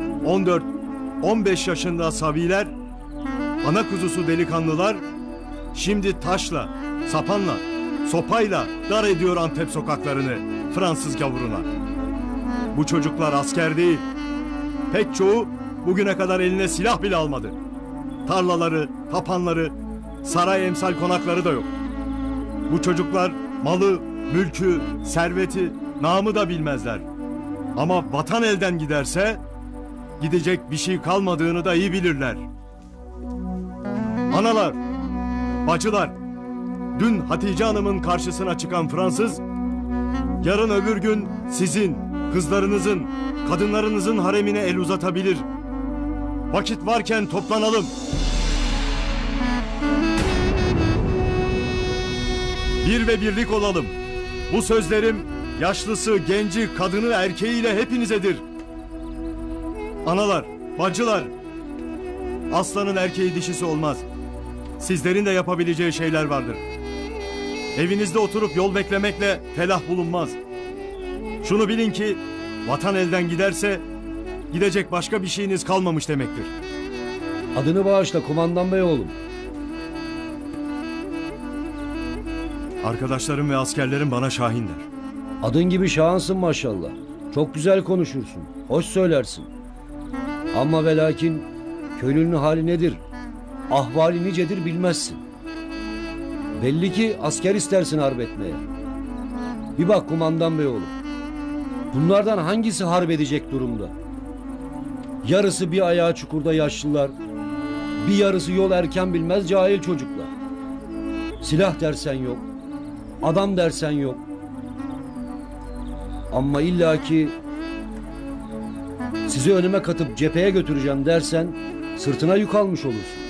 14-15 yaşında saviler, ana kuzusu delikanlılar şimdi taşla, sapanla, sopayla dar ediyor Antep sokaklarını Fransız gavuruna. Bu çocuklar asker değil. Pek çoğu bugüne kadar eline silah bile almadı. Tarlaları, tapanları, saray emsal konakları da yok. Bu çocuklar malı, mülkü, serveti, namı da bilmezler. Ama vatan elden giderse gidecek bir şey kalmadığını da iyi bilirler. Analar, bacılar, dün Hatice Hanım'ın karşısına çıkan Fransız, yarın öbür gün sizin, kızlarınızın, kadınlarınızın haremine el uzatabilir. Vakit varken toplanalım. Bir ve birlik olalım. Bu sözlerim yaşlısı, genci, kadını, erkeğiyle hepinizedir. Analar, bacılar, aslanın erkeği dişisi olmaz. Sizlerin de yapabileceği şeyler vardır. Evinizde oturup yol beklemekle felah bulunmaz. Şunu bilin ki vatan elden giderse gidecek başka bir şeyiniz kalmamış demektir. Adını bağışla kumandan bey oğlum. Arkadaşlarım ve askerlerim bana Şahin der. Adın gibi şahansın maşallah. Çok güzel konuşursun. Hoş söylersin. Ama ve lakin köylünün hali nedir? Ahvali nicedir bilmezsin. Belli ki asker istersin harp etmeye. Bir bak kumandan bey oğlum. Bunlardan hangisi harp edecek durumda? Yarısı bir ayağı çukurda yaşlılar, bir yarısı yol erken bilmez cahil çocuklar. Silah dersen yok, adam dersen yok. Ama illaki sizi önüme katıp cepheye götüreceğim dersen sırtına yük almış olursun.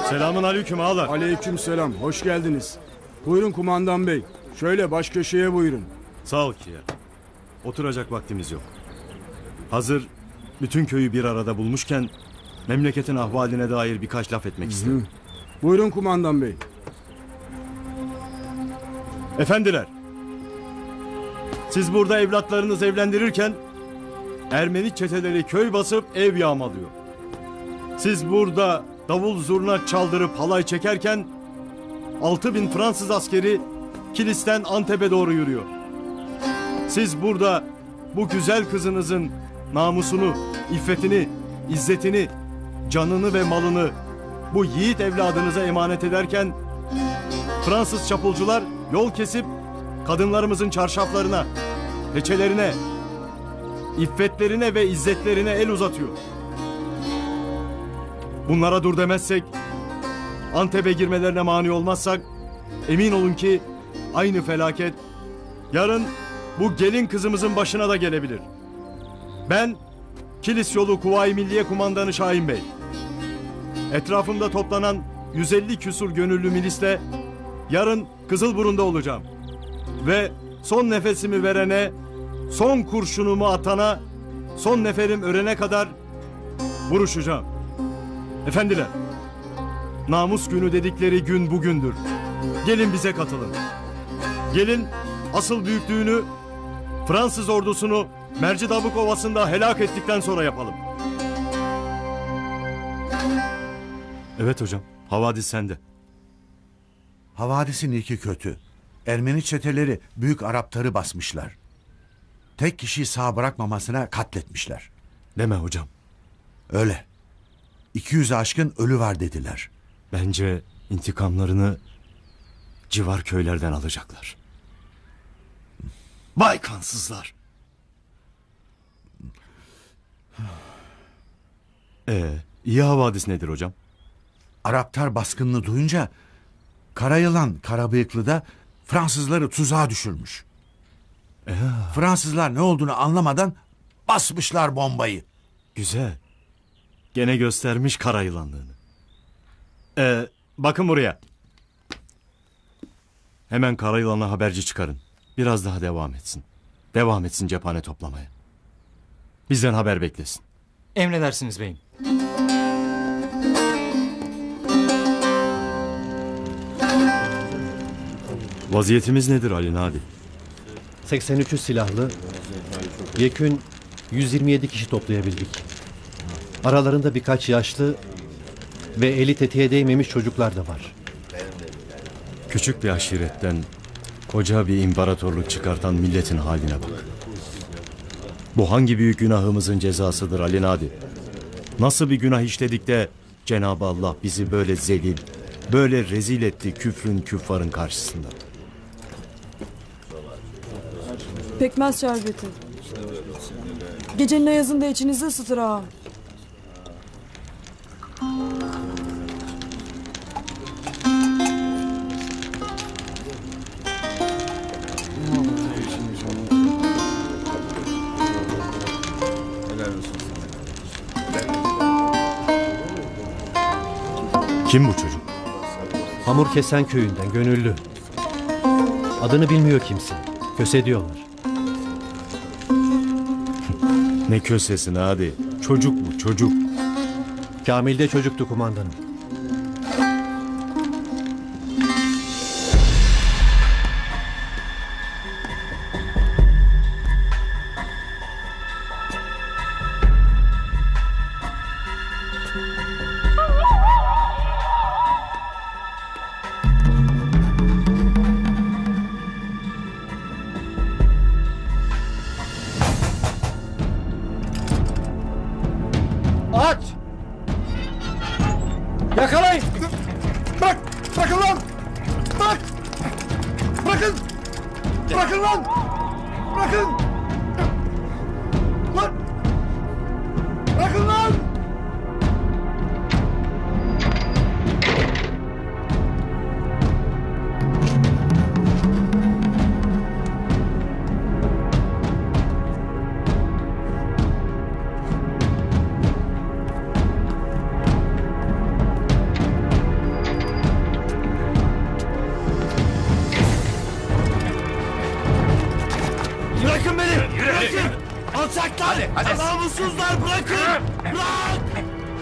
Selamun aleyküm ağalar. Aleyküm selam. Hoş geldiniz. Buyurun kumandan bey. Şöyle baş köşeye buyurun. Sağ ol Kiyer. Oturacak vaktimiz yok. Hazır bütün köyü bir arada bulmuşken memleketin ahvaline dair birkaç laf etmek istedim. Buyurun kumandan bey. Efendiler, siz burada evlatlarınızı evlendirirken Ermeni çeteleri köy basıp ev yağmalıyor. Siz burada davul zurna çaldırıp halay çekerken 6.000 Fransız askeri Kilis'ten Antep'e doğru yürüyor. Siz burada bu güzel kızınızın namusunu, iffetini, izzetini, canını ve malını bu yiğit evladınıza emanet ederken Fransız çapulcular yol kesip kadınlarımızın çarşaflarına, peçelerine, iffetlerine ve izzetlerine el uzatıyor. Bunlara dur demezsek, Antep'e girmelerine mani olmazsak, emin olun ki aynı felaket yarın bu gelin kızımızın başına da gelebilir. Ben Kilis Yolu Kuvayi Milliye Kumandanı Şahin Bey. Etrafımda toplanan 150 küsur gönüllü milisle yarın Kızılburun'da olacağım. Ve son nefesimi verene, son kurşunumu atana, son neferim ölene kadar vuruşacağım. Efendiler, namus günü dedikleri gün bugündür. Gelin bize katılın. Gelin asıl büyüklüğünü Fransız ordusunu Mercidabık Ovası'nda helak ettikten sonra yapalım. Evet hocam, havadis sende. Havadisin ilki kötü. Ermeni çeteleri büyük Arapları basmışlar. Tek kişiyi sağ bırakmamasına katletmişler. Deme hocam. Öyle. 200'e aşkın ölü var dediler. Bence intikamlarını civar köylerden alacaklar. Vay kansızlar. İyi havadis nedir hocam? Araplar baskınını duyunca Karayılan Karabıyıklı'da Fransızları tuzağa düşürmüş. Fransızlar ne olduğunu anlamadan basmışlar bombayı. Güzel. Gene göstermiş karayılanlığını. Bakın buraya. Hemen Karayılan'a haberci çıkarın. Biraz daha devam etsin. Devam etsin cephane toplamaya. Bizden haber beklesin. Emredersiniz beyim. Vaziyetimiz nedir Ali Nadi? 83'ü silahlı, yekün 127 kişi toplayabildik. Aralarında birkaç yaşlı ve eli tetiğe değmemiş çocuklar da var. Küçük bir aşiretten koca bir imparatorluk çıkartan milletin haline bak. Bu hangi büyük günahımızın cezasıdır Ali Nadi? Nasıl bir günah işledik de Cenab-ı Allah bizi böyle zelil, böyle rezil etti küfrün küffarın karşısında? Pekmez şerbeti. Gecenin ayazında içinizi ısıtır ağam. Kim bu çocuk? Hamurkesen köyünden gönüllü. Adını bilmiyor kimse. Köse diyorlar. Ne kösesin hadi. Çocuk bu çocuk. Kamil de çocuktu kumandanım. Aç! Yakalayın! Bırak! Bırakın lan! Bırak! Bırakın! Bırakın lan! Bırakın! Lan! Bırakın lan! Hadi. Namussuzlar bırakın. Bırak.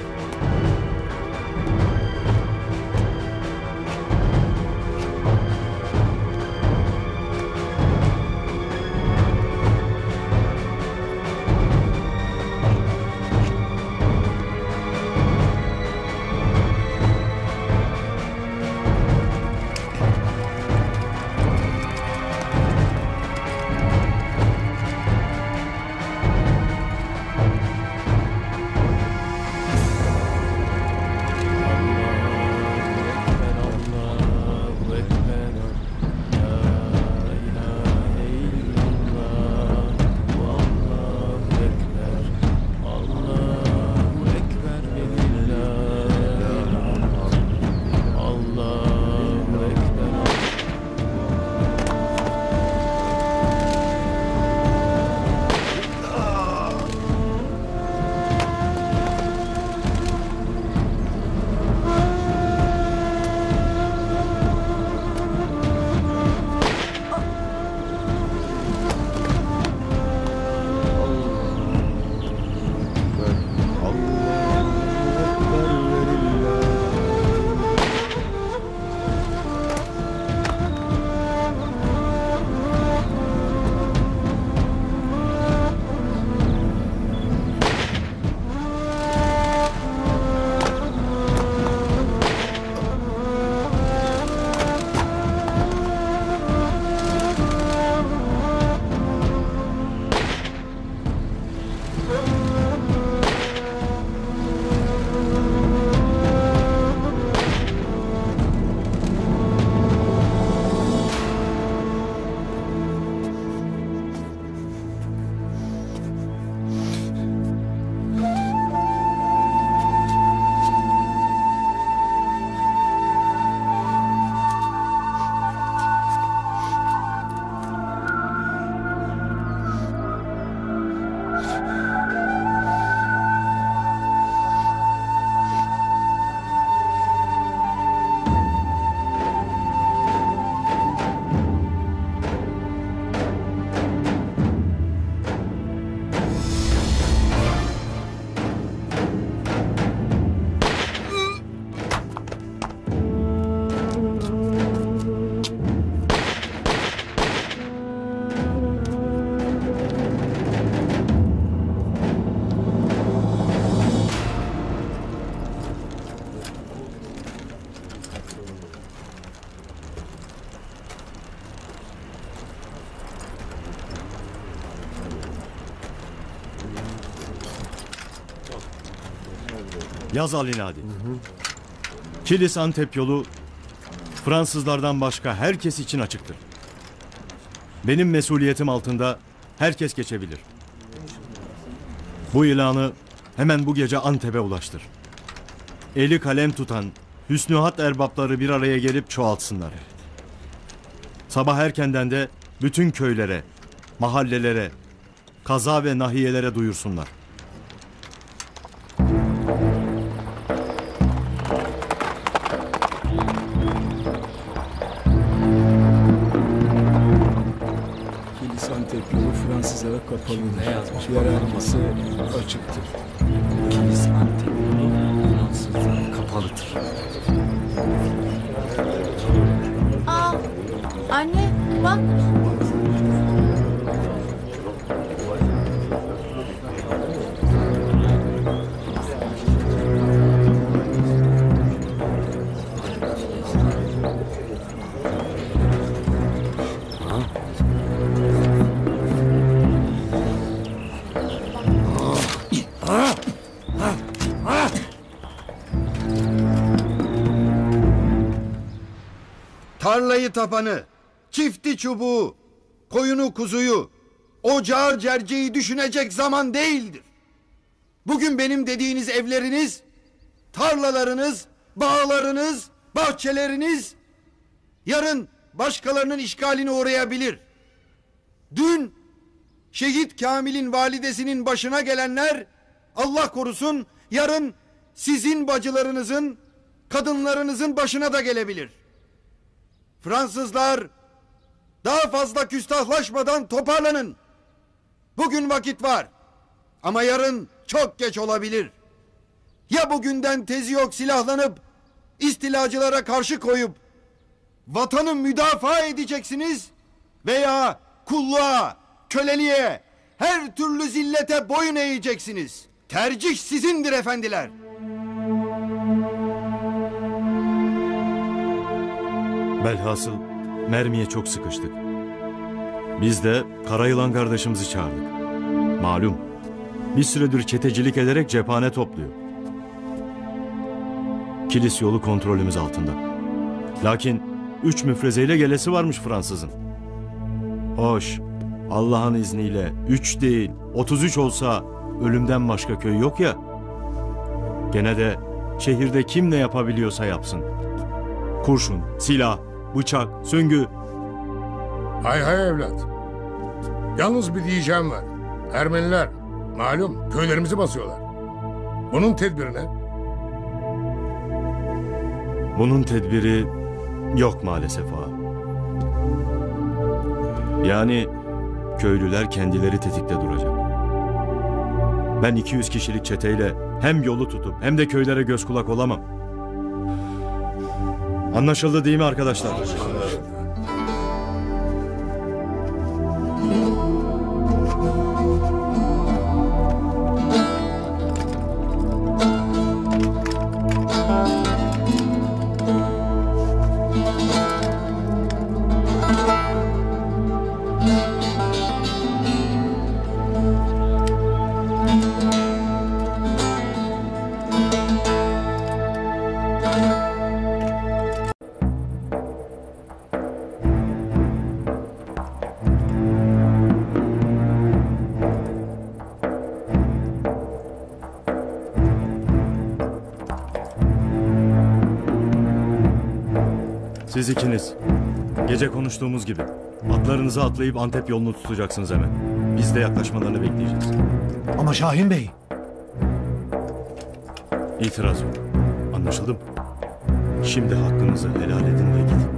Yaz Alin hadi. Kilis Antep yolu Fransızlardan başka herkes için açıktır. Benim mesuliyetim altında herkes geçebilir. Bu ilanı hemen bu gece Antep'e ulaştır. Eli kalem tutan Hüsnü Hat erbapları bir araya gelip çoğaltsınlar. Sabah erkenden de bütün köylere, mahallelere, kaza ve nahiyelere duyursunlar. Kilis Antep yolu Fransızlara kapalı. Ne yazmış? Diğer herkese açıktır. Kilis Antep yolu Fransızlara kapalıdır. Aa, anne bak. Tarlayı tapanı, çifti çubuğu, koyunu kuzuyu, ocağı cerceği düşünecek zaman değildir. Bugün benim dediğiniz evleriniz, tarlalarınız, bağlarınız, bahçeleriniz yarın başkalarının işgaline uğrayabilir. Dün Şehit Kamil'in validesinin başına gelenler Allah korusun yarın sizin bacılarınızın, kadınlarınızın başına da gelebilir. Fransızlar daha fazla küstahlaşmadan toparlanın. Bugün vakit var. Ama yarın çok geç olabilir. Ya bugünden tezi yok silahlanıp istilacılara karşı koyup vatanı müdafaa edeceksiniz veya kulluğa, köleliğe, her türlü zillete boyun eğeceksiniz. Tercih sizindir efendiler. Belhasıl mermiye çok sıkıştık. Biz de Karayılan kardeşimizi çağırdık. Malum bir süredir çetecilik ederek cephane topluyor. Kilis yolu kontrolümüz altında. Lakin 3 müfrezeyle gelesi varmış Fransızın. Hoş, Allah'ın izniyle 3 değil 33 olsa ölümden başka köy yok ya. Gene de şehirde kim ne yapabiliyorsa yapsın. Kurşun, silah, bıçak, süngü. Hay hay evlat. Yalnız bir diyeceğim var. Ermeniler malum köylerimizi basıyorlar. Bunun tedbiri ne? Bunun tedbiri yok maalesef ağa. Yani köylüler kendileri tetikte duracak. Ben 200 kişilik çeteyle hem yolu tutup hem de köylere göz kulak olamam. Anlaşıldı değil mi arkadaşlar? Siz ikiniz gece konuştuğumuz gibi atlarınızı atlayıp Antep yolunu tutacaksınız hemen. Biz de yaklaşmalarını bekleyeceğiz. Ama Şahin Bey. İtiraz yok. Anlaşıldı mı? Şimdi hakkınızı helal edin ve gidin.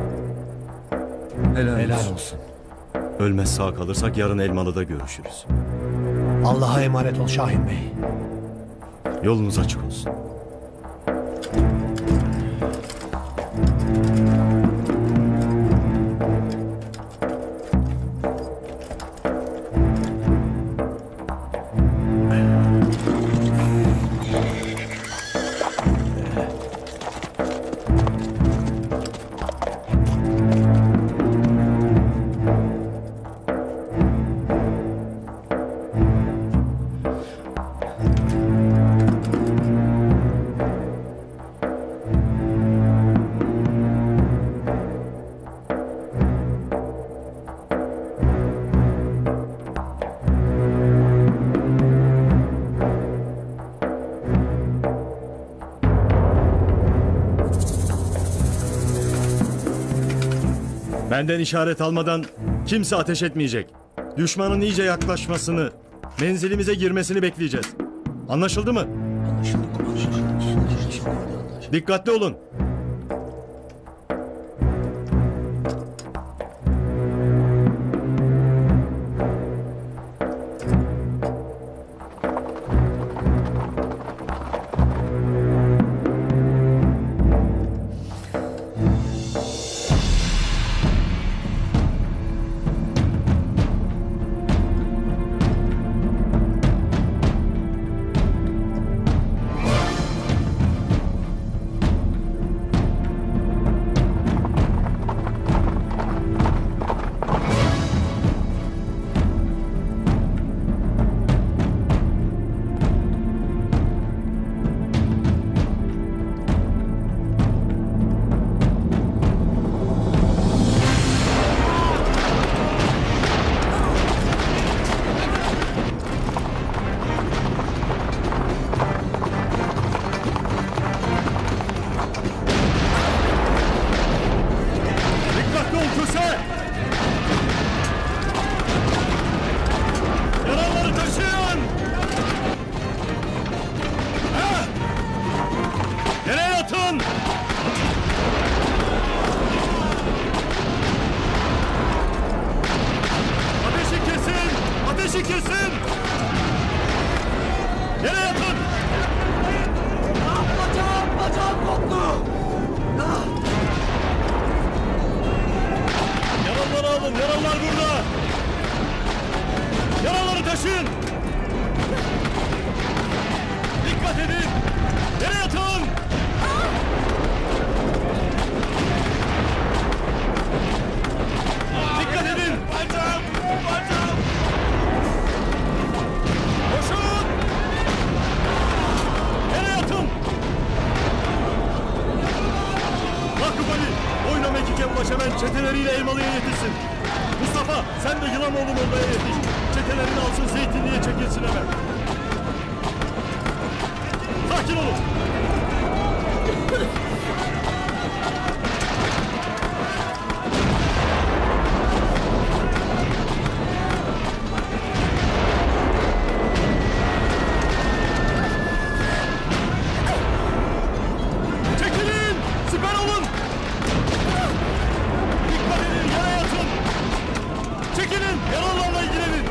Helal olsun. Ölmez sağ kalırsak yarın Elmalı'da görüşürüz. Allah'a emanet ol Şahin Bey. Yolunuz açık olsun. Benden işaret almadan kimse ateş etmeyecek. Düşmanın iyice yaklaşmasını, menzilimize girmesini bekleyeceğiz. Anlaşıldı mı? Anlaşıldı. Dikkatli olun. Ateşi kesin! Savaş hemen çeteleriyle Elmalı'ya yetişsin. Mustafa sen de Yılanoğlu Molla'ya yetiş. Çetelerini alsın Zeytinli'ye çekilsin hemen. Sakin olun. Çekilin! Siper olun! Dikkat edin, yere yatın! Çekilin, yaralılarla ilgilenin!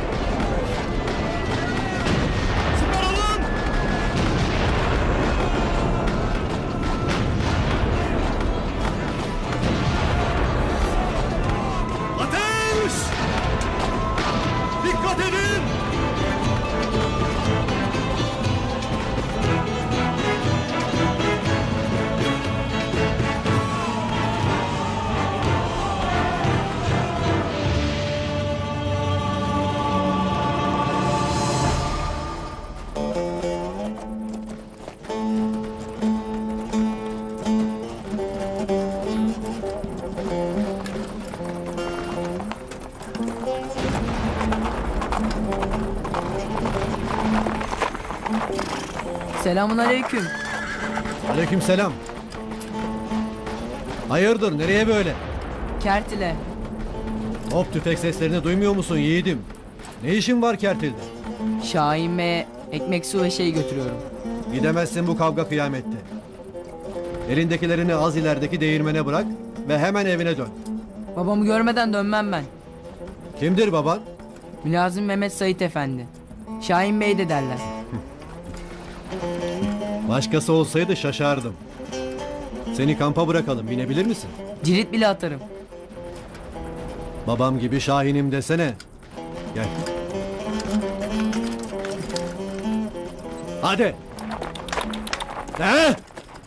Siper olun! Ateş! Dikkat edin! Selamun aleyküm. Aleykümselam. Hayırdır nereye böyle? Kertile. Hop tüfek seslerini duymuyor musun yiğidim? Ne işin var Kertil'de? Şahin Bey'e ekmek su ve şey götürüyorum. Gidemezsin bu kavga kıyamette. Elindekilerini az ilerideki değirmene bırak ve hemen evine dön. Babamı görmeden dönmem ben. Kimdir baban? Mülazım Mehmet Sait Efendi. Şahin Bey de derler. Başkası olsaydı şaşardım. Seni kampa bırakalım, binebilir misin? Cirit bile atarım. Babam gibi Şahin'im desene. Gel. Hadi. Ne?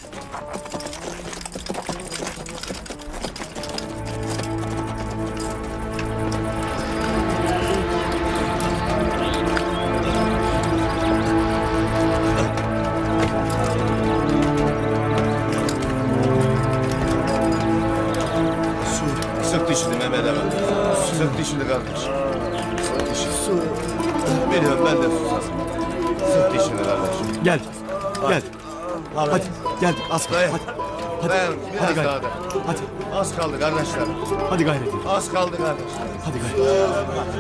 Sık dişini Mehmet Efendi. Sık dişini kardeş. Sık dişini. Biliyorum ben de susasım. Sık dişini kardeş. Gel. Gel. Hadi gel az kaldı. Hadi. Dayan, biraz gayret. daha da. Hadi. Az kaldı kardeşler. Hadi gayret. Az kaldı kardeşler. Hadi gayret.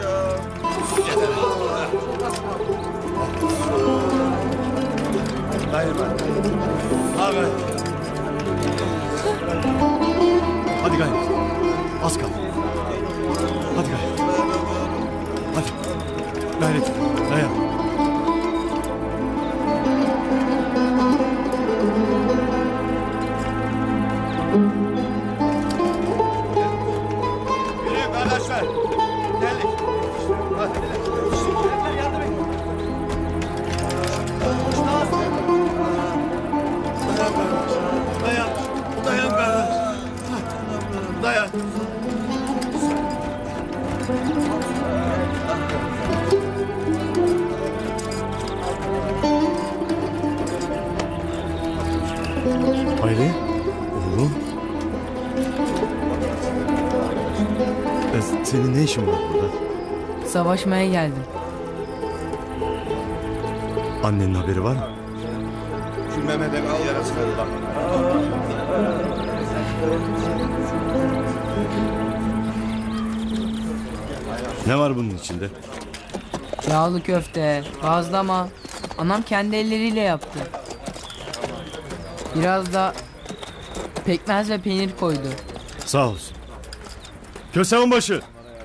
Dayan ben. Abi. Hadi gayret. Az kaldı. Hadi gayret. Hadi. Gayret. Dayan. Yürüyün kardeşler. Geldik. Hadi. Dayan. Dayan kardeş. Dayan. Hayri. Oğlum. Senin ne işin var burada? Savaşmaya geldim. Annenin haberi var mı? Şu Mehmet Efendi yarasına bir bak. Ne var bunun içinde? Yağlı köfte, bazlama. Anam kendi elleriyle yaptı. Biraz da pekmez ve peynir koydu. Sağ olsun. Kösemin başı.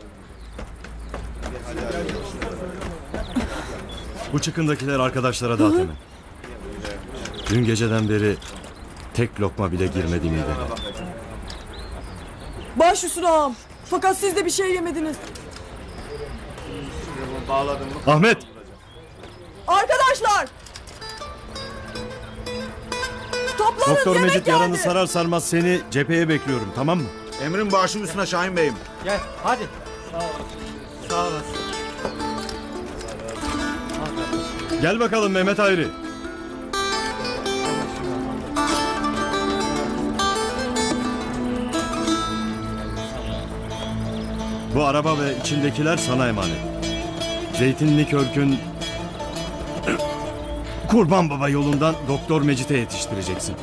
Bu çıkındakiler arkadaşlara dağıt hemen. Dün geceden beri tek lokma bile girmedi mideme. Baş üstüne ağam. Fakat siz de bir şey yemediniz. Ahmet! Arkadaşlar! Toplanın, Doktor yemek Mecit geldi. yaranı sarar sarmaz seni cepheye bekliyorum, tamam mı? Emrin başım üstüne Şahin Bey'im. Gel hadi. Sağ olasın. Gel bakalım Mehmet Hayri. Bu araba ve içindekiler sana emanet. Zeytinli Körk'ün Kurban Baba yolundan Doktor Mecit'e yetiştireceksin.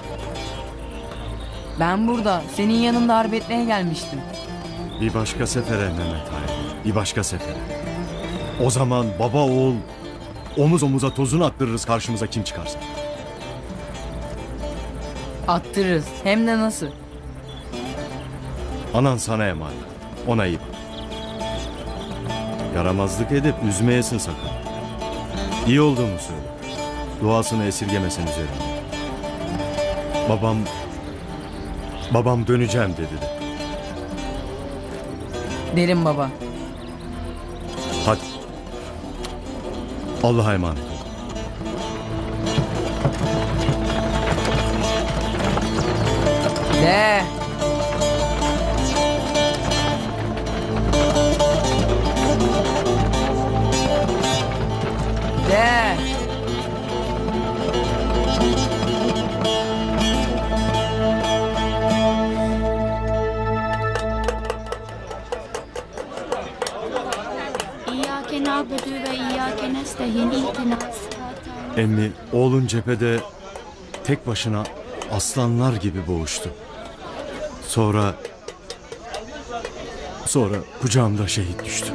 Ben burada senin yanında harp etmeye gelmiştim. Bir başka sefere Mehmet Ali. Bir başka sefere. O zaman baba oğul omuz omuza tozunu attırırız karşımıza kim çıkarsa. Attırırız. Hem de nasıl? Anan sana emanet. Ona iyi bak. Yaramazlık edip üzmeyesin sakın. İyi olduğumu söyle. Duasını esirgemesin üzerine. Babam döneceğim dedi de. Derim baba. Hadi. Allah'a emanet ol. De. De. İyyâke na'budu ve iyyâke nestaîn ihdinas. Emmi oğlun cephede tek başına aslanlar gibi boğuştu. Sonra kucağımda şehit düştü.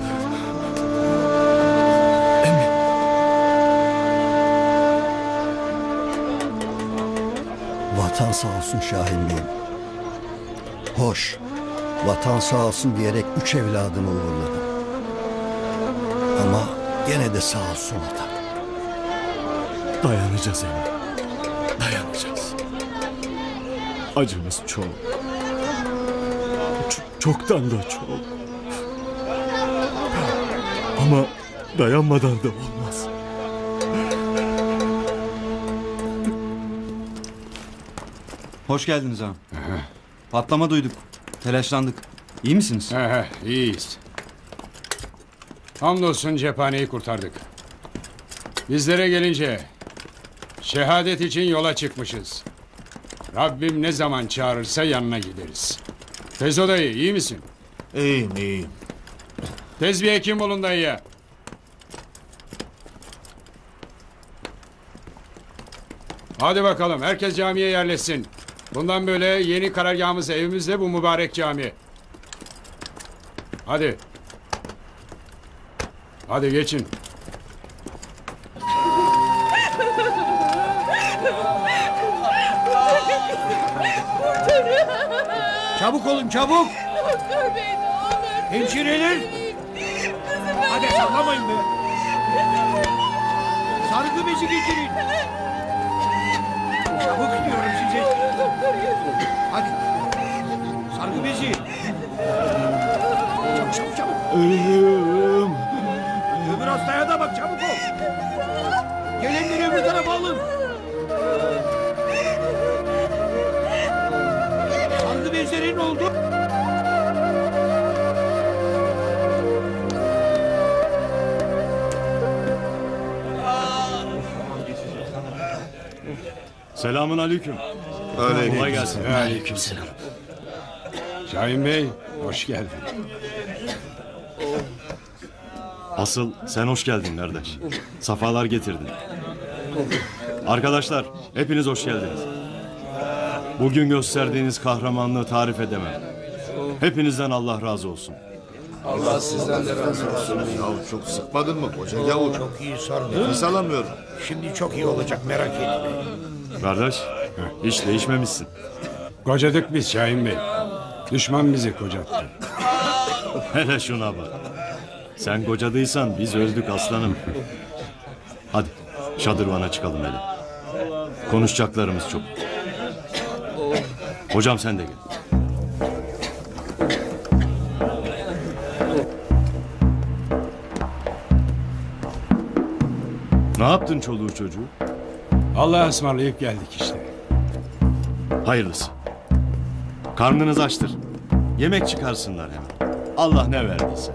Vatan sağ olsun Şahin Bey'im. Hoş, vatan sağ olsun diyerek 3 evladını uğurladım. Ama gene de sağ olsun vatan. Dayanacağız Emmi. Dayanacağız. Acımız çok. Çoktan da çok. Ama dayanmadan da olmaz. Hoş geldiniz ağam. Patlama duyduk. Telaşlandık. İyi misiniz? İyiyiz. Hamdolsun cephaneyi kurtardık. Bizlere gelince şehadet için yola çıkmışız. Rabbim ne zaman çağırırsa yanına gideriz. Fezo dayı iyi misin? İyiyim. Tez bir hekim olun dayıya. Hadi bakalım herkes camiye yerleşsin. Bundan böyle yeni karargahımız evimizde bu mübarek cami. Hadi. Hadi geçin. Çabuk olun çabuk. Hemşireler. Hadi sallamayın be. Sargı bezi getirin. Çabuk diyorum size. Hadi. Sargı bezi. Çabuk. Ölüyorum. Öbür hastaya da bak çabuk ol. Gelenleri öbür tarafa alın. Sargı bezlerin oldu. Selamun aleyküm. Kolay gelsin. Aleykümselam. Şahin Bey, hoş geldin. Asıl sen hoş geldin kardeş. Safalar getirdin. Arkadaşlar hepiniz hoş geldiniz. Bugün gösterdiğiniz kahramanlığı tarif edemem. Hepinizden Allah razı olsun. Allah sizden de razı olsun. Ya çok sıkmadın mı koca yavur? Çok iyi sorma. Nefes alamıyorum. Şimdi çok iyi olacak merak etme. Kardeş hiç değişmemişsin. Kocadık biz Şahin Bey. Düşman bizi kocattı. Hele şuna bak. Sen kocadıysan biz öldük aslanım. Hadi şadırvana çıkalım hele. Konuşacaklarımız çok. Hocam sen de gel. Ne yaptın çoluğu çocuğu? Allah'a ısmarlayıp geldik işte. Hayırlısı. Karnınız açtır. Yemek çıkarsınlar hemen. Allah ne verdiyse.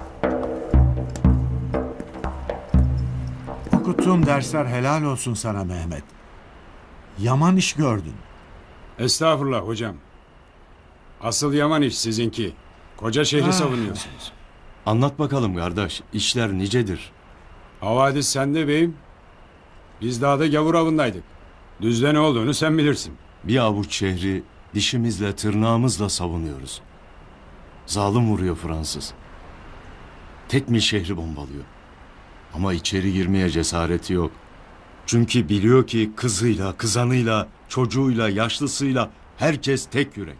Okuttuğum dersler helal olsun sana Mehmet. Yaman iş gördün. Estağfurullah hocam. Asıl yaman iş sizinki. Koca şehri savunuyorsunuz. Anlat bakalım kardeş, işler nicedir? Havadis sende beyim. Biz dağda gavur avındaydık. Düzde ne olduğunu sen bilirsin. Bir avuç şehri dişimizle tırnağımızla savunuyoruz. Zalim vuruyor Fransız. Tekmil şehri bombalıyor. Ama içeri girmeye cesareti yok. Çünkü biliyor ki kızıyla, kızanıyla, çocuğuyla, yaşlısıyla herkes tek yürek.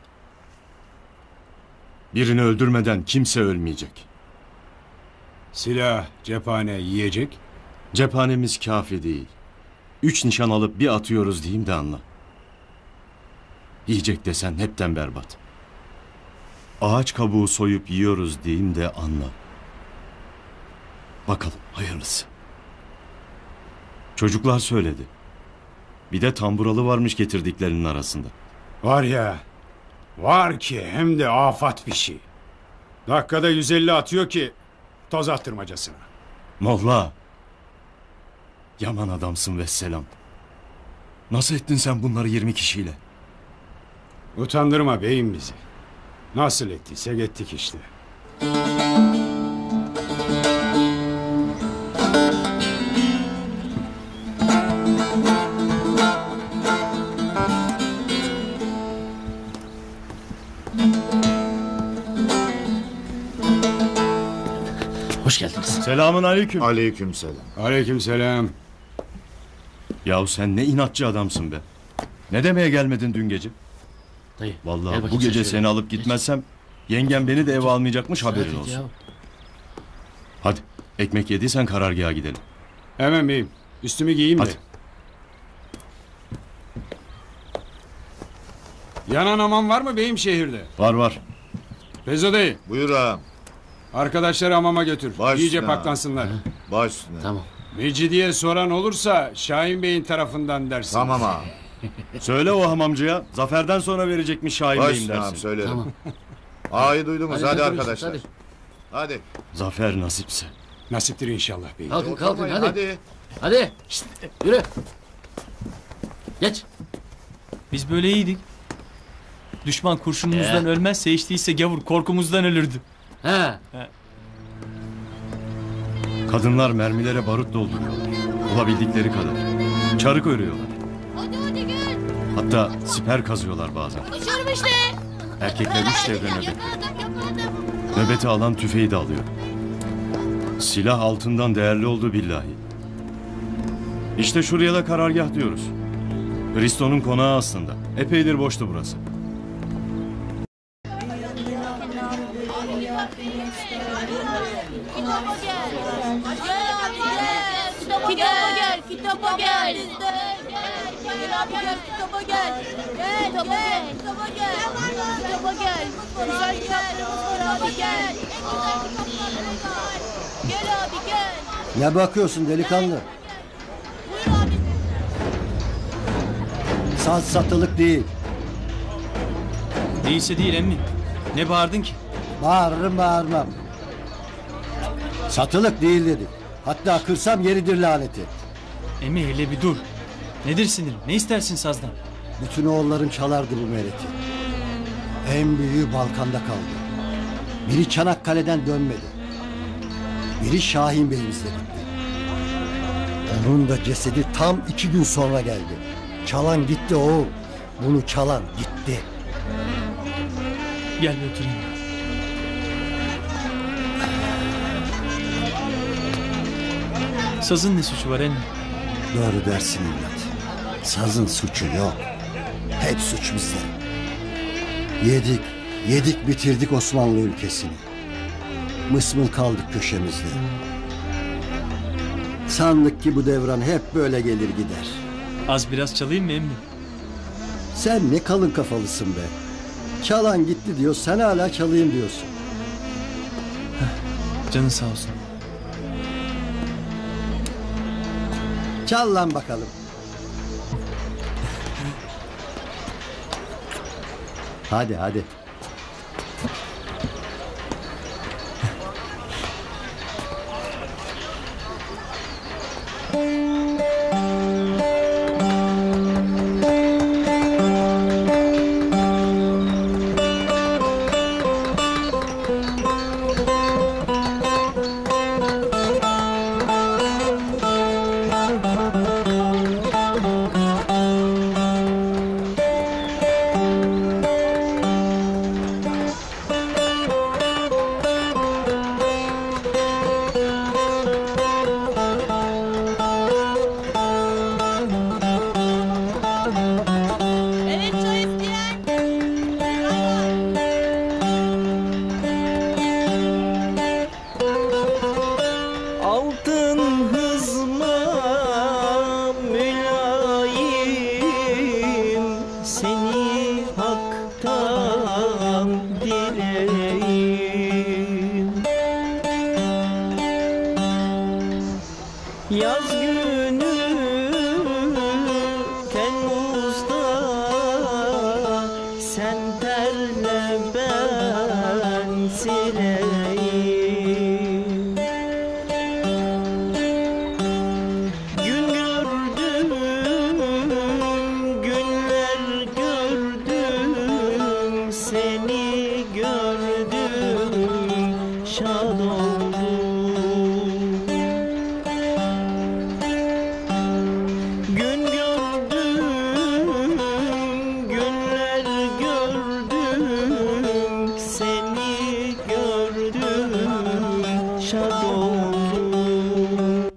Birini öldürmeden kimse ölmeyecek. Silah, cephane, yiyecek? Cephanemiz kafi değil. 3 nişan alıp bir atıyoruz diyeyim de anla. Yiyecek desen hepten berbat. Ağaç kabuğu soyup yiyoruz diyeyim de anla. Bakalım hayırlısı. Çocuklar söyledi. Bir de tamburalı varmış getirdiklerinin arasında. Var ya, var ki hem de afat bir şey. Dakikada 150 atıyor ki toz attırmacasına. Molla. Yaman adamsın vesselam. Nasıl ettin sen bunları 20 kişiyle? Utandırma beyim bizi. Nasıl ettiysek ettik işte. Hoş geldiniz. Selamun aleyküm. Aleyküm selam. Aleyküm selam. Yahu sen ne inatçı adamsın be. Ne demeye gelmedin dün gece? Dayı, Vallahi gel bu bakayım gece sen seni şöyle. alıp gitmezsem yengem beni de eve almayacakmış, haberin Sakin olsun. ya. Hadi ekmek yediysen karargaha gidelim. Hemen beyim. Üstümü giyeyim Hadi. de. Yanan aman var mı beyim şehirde? Var var. Fezo dayı. Buyur ağam. Arkadaşları hamama götür. Baş İyice üstüne paklansınlar. Baş üstüne. Tamam. Mecidiye soran olursa Şahin Bey'in tarafından dersin. Tamam ağam. Söyle o hamamcıya, zaferden sonra verecekmiş Şahin Baş Bey'im üstüne ağam dersin. söylerim. Tamam. Ağayı duydunuz. Hadi götürürüz, arkadaşlar. hadi. Hadi. Zafer nasipse. Nasiptir inşallah beyim. Kalkın kalkın Oturmayın, hadi. hadi. Hadi. Şişt, yürü. Geç. Biz böyle iyiydik. Düşman kurşunumuzdan ölmezse hiç değilse gavur korkumuzdan ölürdü. He. Kadınlar mermilere barut dolduruyorlar. Bulabildikleri kadar. Çarık örüyorlar. Hadi gel. Hatta siper kazıyorlar bazen. Başarım işte. Erkekler 3 devre nöbet. Yakaladım. Nöbeti alan tüfeği de alıyor. Silah altından değerli oldu billahi. İşte şuraya da karargah diyoruz. Hristo'nun konağı aslında. Epeydir boştu burası. Kitaba gel. Gel abi gel. Kitaba gel. Kitaba gel. Gel abi gel. Kitaba gel. Gel gel. Kitaba gel. Kitaba gel. Güzel kitaplarımız var abi gel. Gel abi gel. Ne bakıyorsun delikanlı? Saz satılık değil. Değilse değil emmi. Ne bağırdın ki? Bağırırım bağırmam. Satılık değil dedim. Hatta kırsam yeridir laneti. Emmi hele bir dur. Nedir sinir? Ne istersin sazdan? Bütün oğullarım çalardı bu mereti. En büyüğü Balkan'da kaldı. Biri Çanakkale'den dönmedi. Biri Şahin Bey'imizle gitti. Onun da cesedi tam 2 gün sonra geldi. Çalan gitti oğul. Bunu çalan gitti. Gel bir oturayım. Sazın ne suçu var emmi? Doğru dersin evlat. Sazın suçu yok. Hep suç bizde. Yedik bitirdik Osmanlı ülkesini. Mısmıl kaldık köşemizde. Sandık ki bu devran hep böyle gelir gider. Az biraz çalayım mı emmi? Sen ne kalın kafalısın be. Çalan gitti diyor, sen hala çalayım diyorsun. Canın sağ olsun. Çal lan bakalım. Hadi hadi. seni haktan dileyim. Yaz günü Temmuz'da sen terle ben sileyim. Gün gördüm, günler gördüm, seni gördüm, şad oldum. Gün gördüm, günler gördüm, seni gördüm, şad oldum.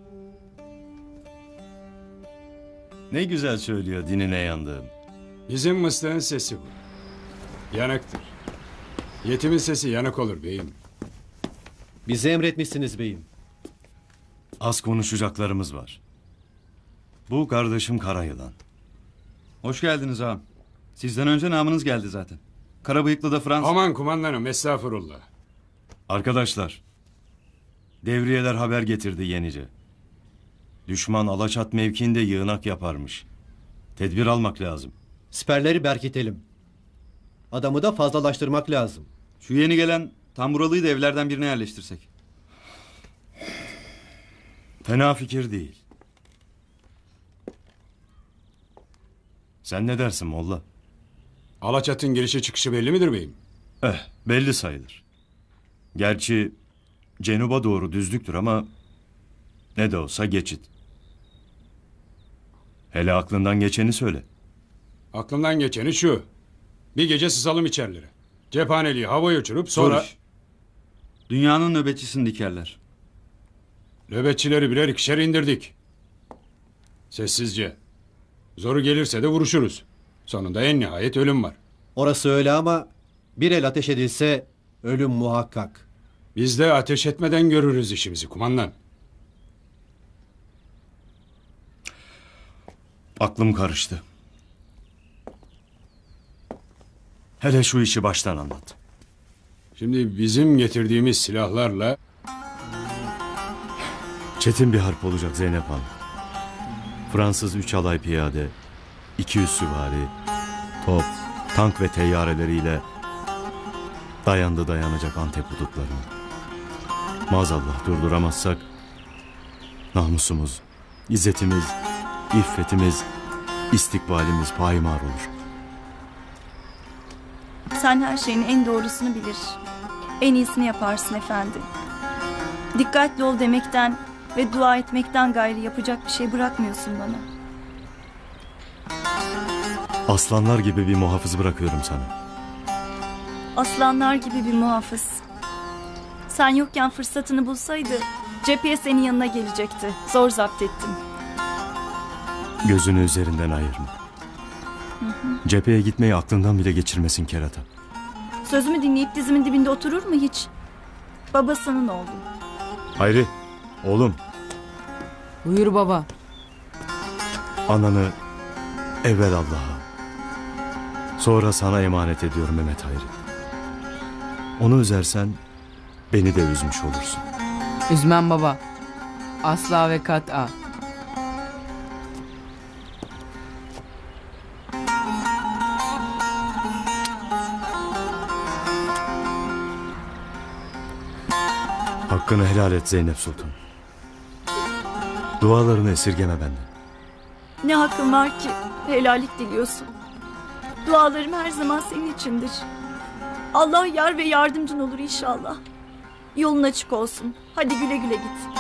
Ne güzel söylüyor dinine yandığım. Bizim mıstığın sesi bu. Yanıktır. Yetimin sesi yanık olur beyim. Bizi emretmişsiniz beyim. Az konuşacaklarımız var. Bu kardeşim Karayılan. Hoş geldiniz ağam. Sizden önce namınız geldi zaten. Karabıyıklı da Fransız... Aman kumandanım, estağfurullah. Arkadaşlar, devriyeler haber getirdi yenice. Düşman Alaçat mevkiinde yığınak yaparmış. Tedbir almak lazım. Siperleri berkitelim. Adamı da fazlalaştırmak lazım. Şu yeni gelen Tamburalıyı da evlerden birine yerleştirsek. Fena fikir değil. Sen ne dersin Molla? Alaçat'ın girişi çıkışı belli midir beyim? Belli sayılır. Gerçi cenuba doğru düzlüktür ama ne de olsa geçit. Hele aklından geçeni söyle. Aklımdan geçeni şu. Bir gece sısalım içerilere. Cephaneliği havaya uçurup sonra... Zor iş. Dünyanın nöbetçisini dikerler. Nöbetçileri birer ikişer indirdik. Sessizce. Zoru gelirse de vuruşuruz. Sonunda en nihayet ölüm var. Orası öyle ama bir el ateş edilse ölüm muhakkak. Biz de ateş etmeden görürüz işimizi kumandan. Aklım karıştı. Hele şu işi baştan anlat. Şimdi bizim getirdiğimiz silahlarla... Çetin bir harp olacak Zeynep Hanım. Fransız 3 alay piyade, 200 süvari, top, tank ve teyyareleriyle dayanacak Antep hudutlarına. Maazallah durduramazsak namusumuz, izzetimiz, iffetimiz, istikbalimiz payimar olur. Sen her şeyin en doğrusunu bilir. En iyisini yaparsın efendi. Dikkatli ol demekten ve dua etmekten gayrı yapacak bir şey bırakmıyorsun bana. Aslanlar gibi bir muhafız bırakıyorum sana. Aslanlar gibi bir muhafız. Sen yokken fırsatını bulsaydı cepheye senin yanına gelecekti. Zor zapt ettim. Gözünü üzerinden ayırma. Cepheye gitmeyi aklından bile geçirmesin kerata. Sözümü dinleyip dizimin dibinde oturur mu hiç? Babasının oğlu. Hayri, oğlum. Buyur baba. Ananı evvel Allah'a, sonra sana emanet ediyorum Mehmet Hayri. Onu üzersen beni de üzmüş olursun. Üzmem baba. Asla ve kat'a. Hakkını helal et Zeynep Sultan. Dualarını esirgeme benden. Ne hakkın var ki helallik diliyorsun. Dualarım her zaman senin içindir. Allah yar ve yardımcın olur inşallah. Yolun açık olsun. Hadi güle güle git.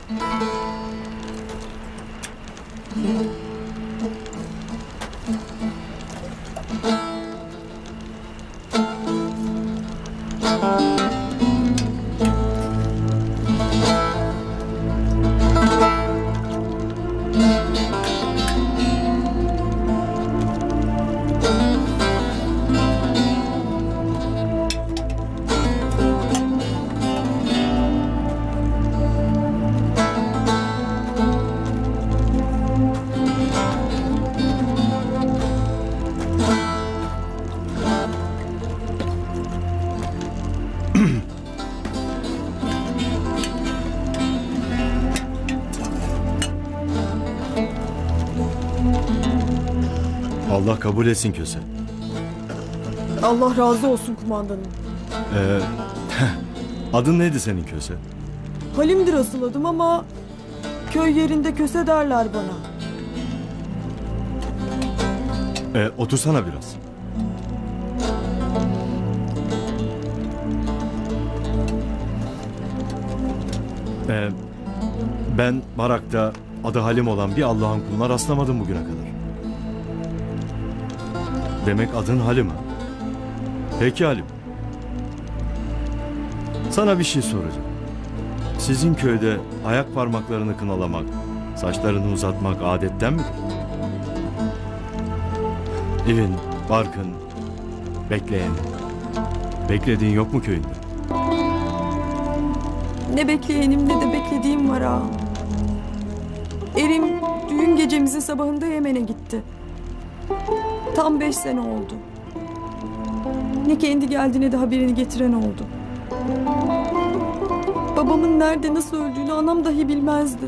Allah kabul etsin Köse. Allah razı olsun kumandanım. Adın neydi senin Köse? Halim'dir asıl adım ama köy yerinde köse derler bana. Otursana biraz. Ben Barak'ta adı Halim olan bir Allah'ın kuluna rastlamadım bugüne kadar. Demek adın Halim ha? Peki Halim. Sana bir şey soracağım. Sizin köyde ayak parmaklarını kınalamak, saçlarını uzatmak adetten midir? Evin, barkın, bekleyen. Beklediğin yok mu köyünde? Ne bekleyenim ne de beklediğim var ha. Erim düğün gecemizin sabahında Yemen'e gitti. Tam 5 sene oldu. Ne kendi geldi ne de haberini getiren oldu. Babamın nerede nasıl öldüğünü anam dahi bilmezdi.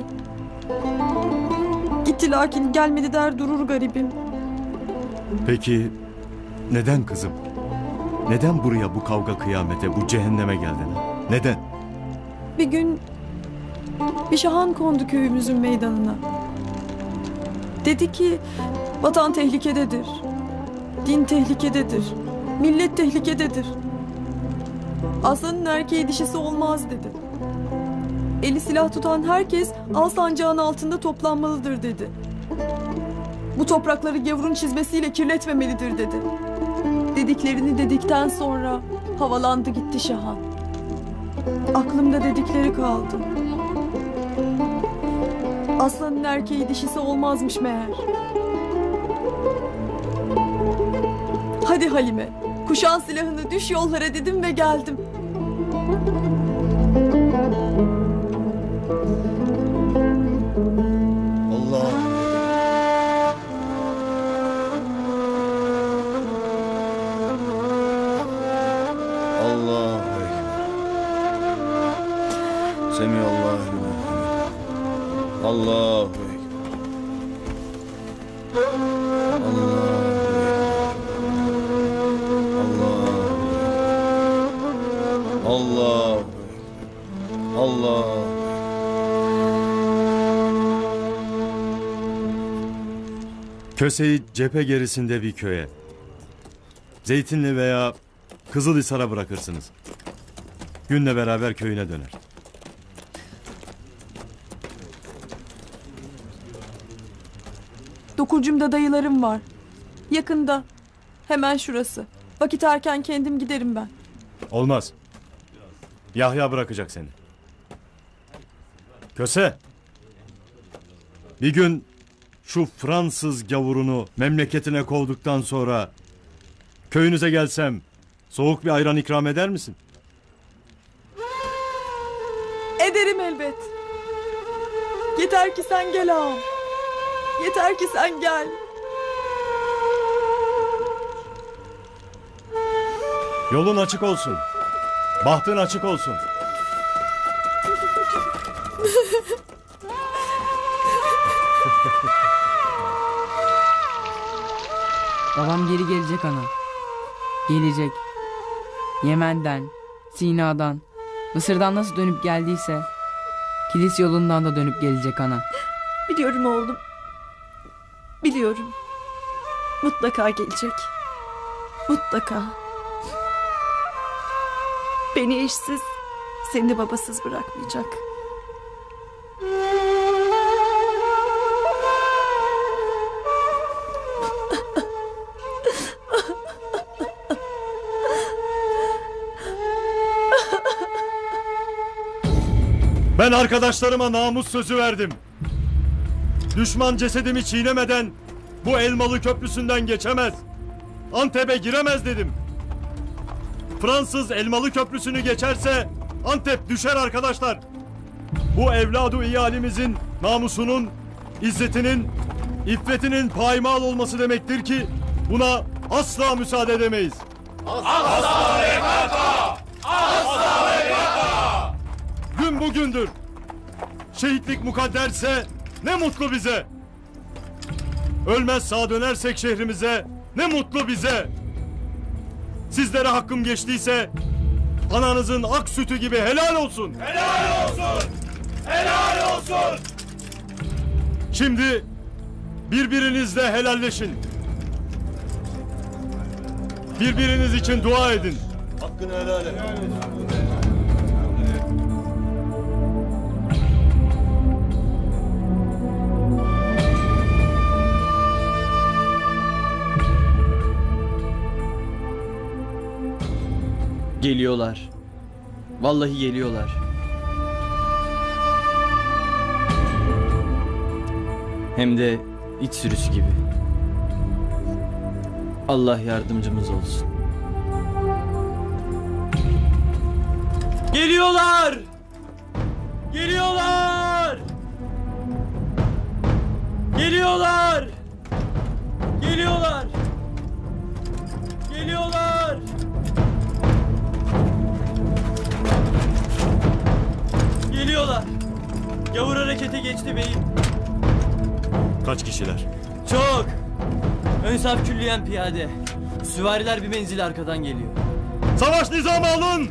Gitti lakin gelmedi der durur garibim. Peki neden kızım? Neden buraya bu kavga kıyamete, bu cehenneme geldin? Neden? Bir gün bir şahan kondu köyümüzün meydanına. Dedi ki vatan tehlikededir. Din tehlikededir. Millet tehlikededir. Aslanın erkeği dişisi olmaz dedi. Eli silah tutan herkes al sancağın altında toplanmalıdır dedi. Bu toprakları gavurun çizmesiyle kirletmemelidir dedi. Dediklerini dedikten sonra havalandı gitti şahan. Aklımda dedikleri kaldı. Aslanın erkeği dişisi olmazmış meğer. Hadi Halime, kuşan silahını düş yollara dedim ve geldim. Allah. Allah. Semiyallahu limen hamid. Allahu ekber. Allah. Allah. Köse'yi cephe gerisinde bir köye, Zeytinli veya Kızılhisar'a bırakırsınız. Günle beraber köyüne döner. Dokurcum'da dayılarım var. Yakında. Hemen şurası. Vakit erken kendim giderim ben. Olmaz. Yahya bırakacak seni. Köse. Bir gün şu Fransız gavurunu memleketine kovduktan sonra köyünüze gelsem soğuk bir ayran ikram eder misin? Ederim elbet. Yeter ki sen gel ağam. Yeter ki sen gel. Yolun açık olsun. Bahtın açık olsun. Babam geri gelecek ana. Gelecek. Yemen'den, Sina'dan, Mısır'dan nasıl dönüp geldiyse Kilis yolundan da dönüp gelecek ana. Biliyorum oğlum. Biliyorum. Mutlaka gelecek. Mutlaka. Beni eşsiz, seni de babasız bırakmayacak. Ben arkadaşlarıma namus sözü verdim. Düşman cesedimi çiğnemeden bu Elmalı Köprüsü'nden geçemez. Antep'e giremez dedim. Fransız Elmalı Köprüsü'nü geçerse Antep düşer arkadaşlar. Bu evladı iyalimizin namusunun, izzetinin, iffetinin paymal olması demektir ki buna asla müsaade edemeyiz. Asla ve kata! Asla ve kata! Gün bugündür. Şehitlik mukadderse ne mutlu bize. Ölmez sağ dönersek şehrimize ne mutlu bize. Sizlere hakkım geçtiyse ananızın ak sütü gibi helal olsun. Helal olsun! Helal olsun! Şimdi birbirinizle helalleşin. Birbiriniz için dua edin. Hakkını helal et. Geliyorlar. Vallahi geliyorlar. Hem de iç sürüsü gibi. Allah yardımcımız olsun. Geliyorlar! Geliyorlar! Geliyorlar! Geliyorlar! Geliyorlar! Geliyorlar. Gavur harekete geçti beyim. Kaç kişiler? Çok. Ön saf külliyen piyade. Süvariler bir menzil arkadan geliyor. Savaş nizamı alın!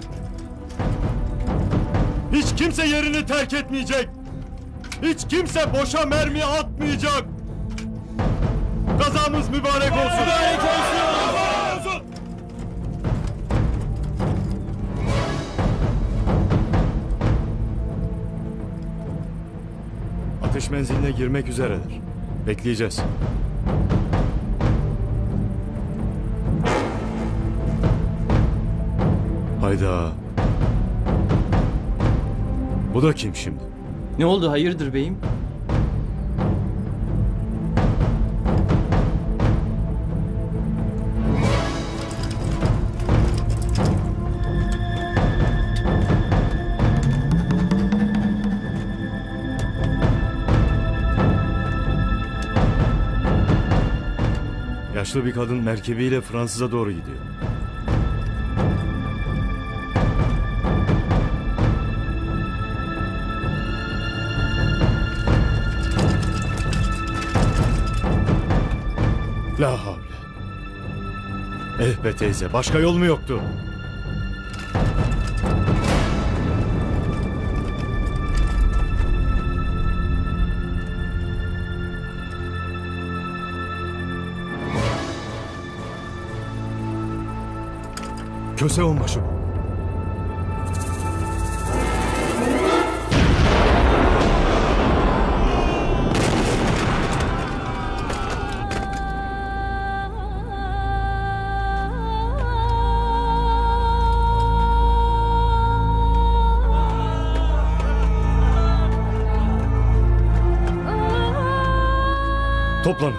Hiç kimse yerini terk etmeyecek. Hiç kimse boşa mermi atmayacak. Kazamız mübarek olsun. Mübarek olsun! Ateş menziline girmek üzereler. Bekleyeceğiz. Hayda. Bu da kim şimdi? Ne oldu hayırdır beyim? Yaşlı bir kadın merkebiyle Fransız'a doğru gidiyor. La havle. Eh be teyze, başka yol mu yoktu? Köse onbaşı bu. Toplanın.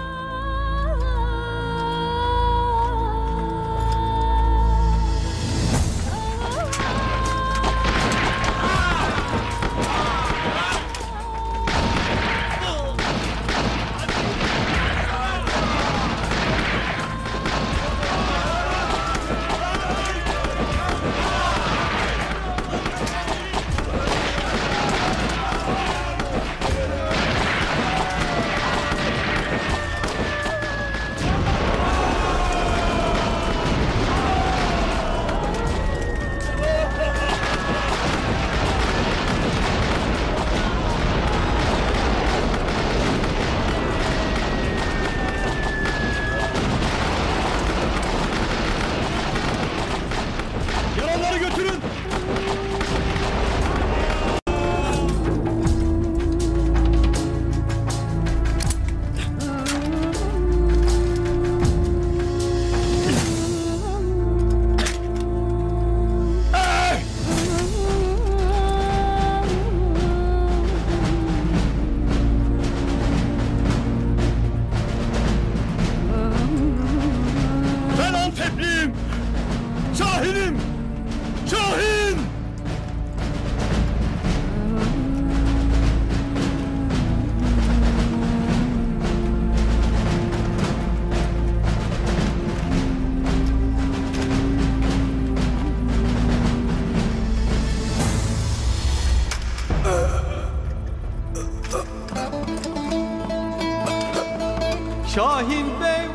Şahin Bey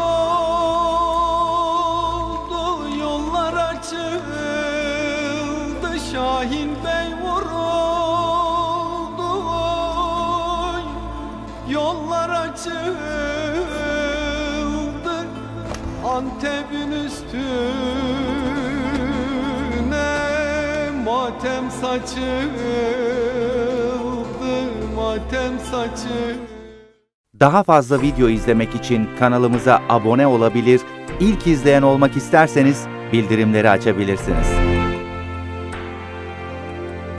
vuruldu, yollar açıldı. Şahin Bey vuruldu, yollar açıldı. Antep'in üstüne matem saçıldı, matem saçıldı. Daha fazla video izlemek için kanalımıza abone olabilir, ilk izleyen olmak isterseniz bildirimleri açabilirsiniz.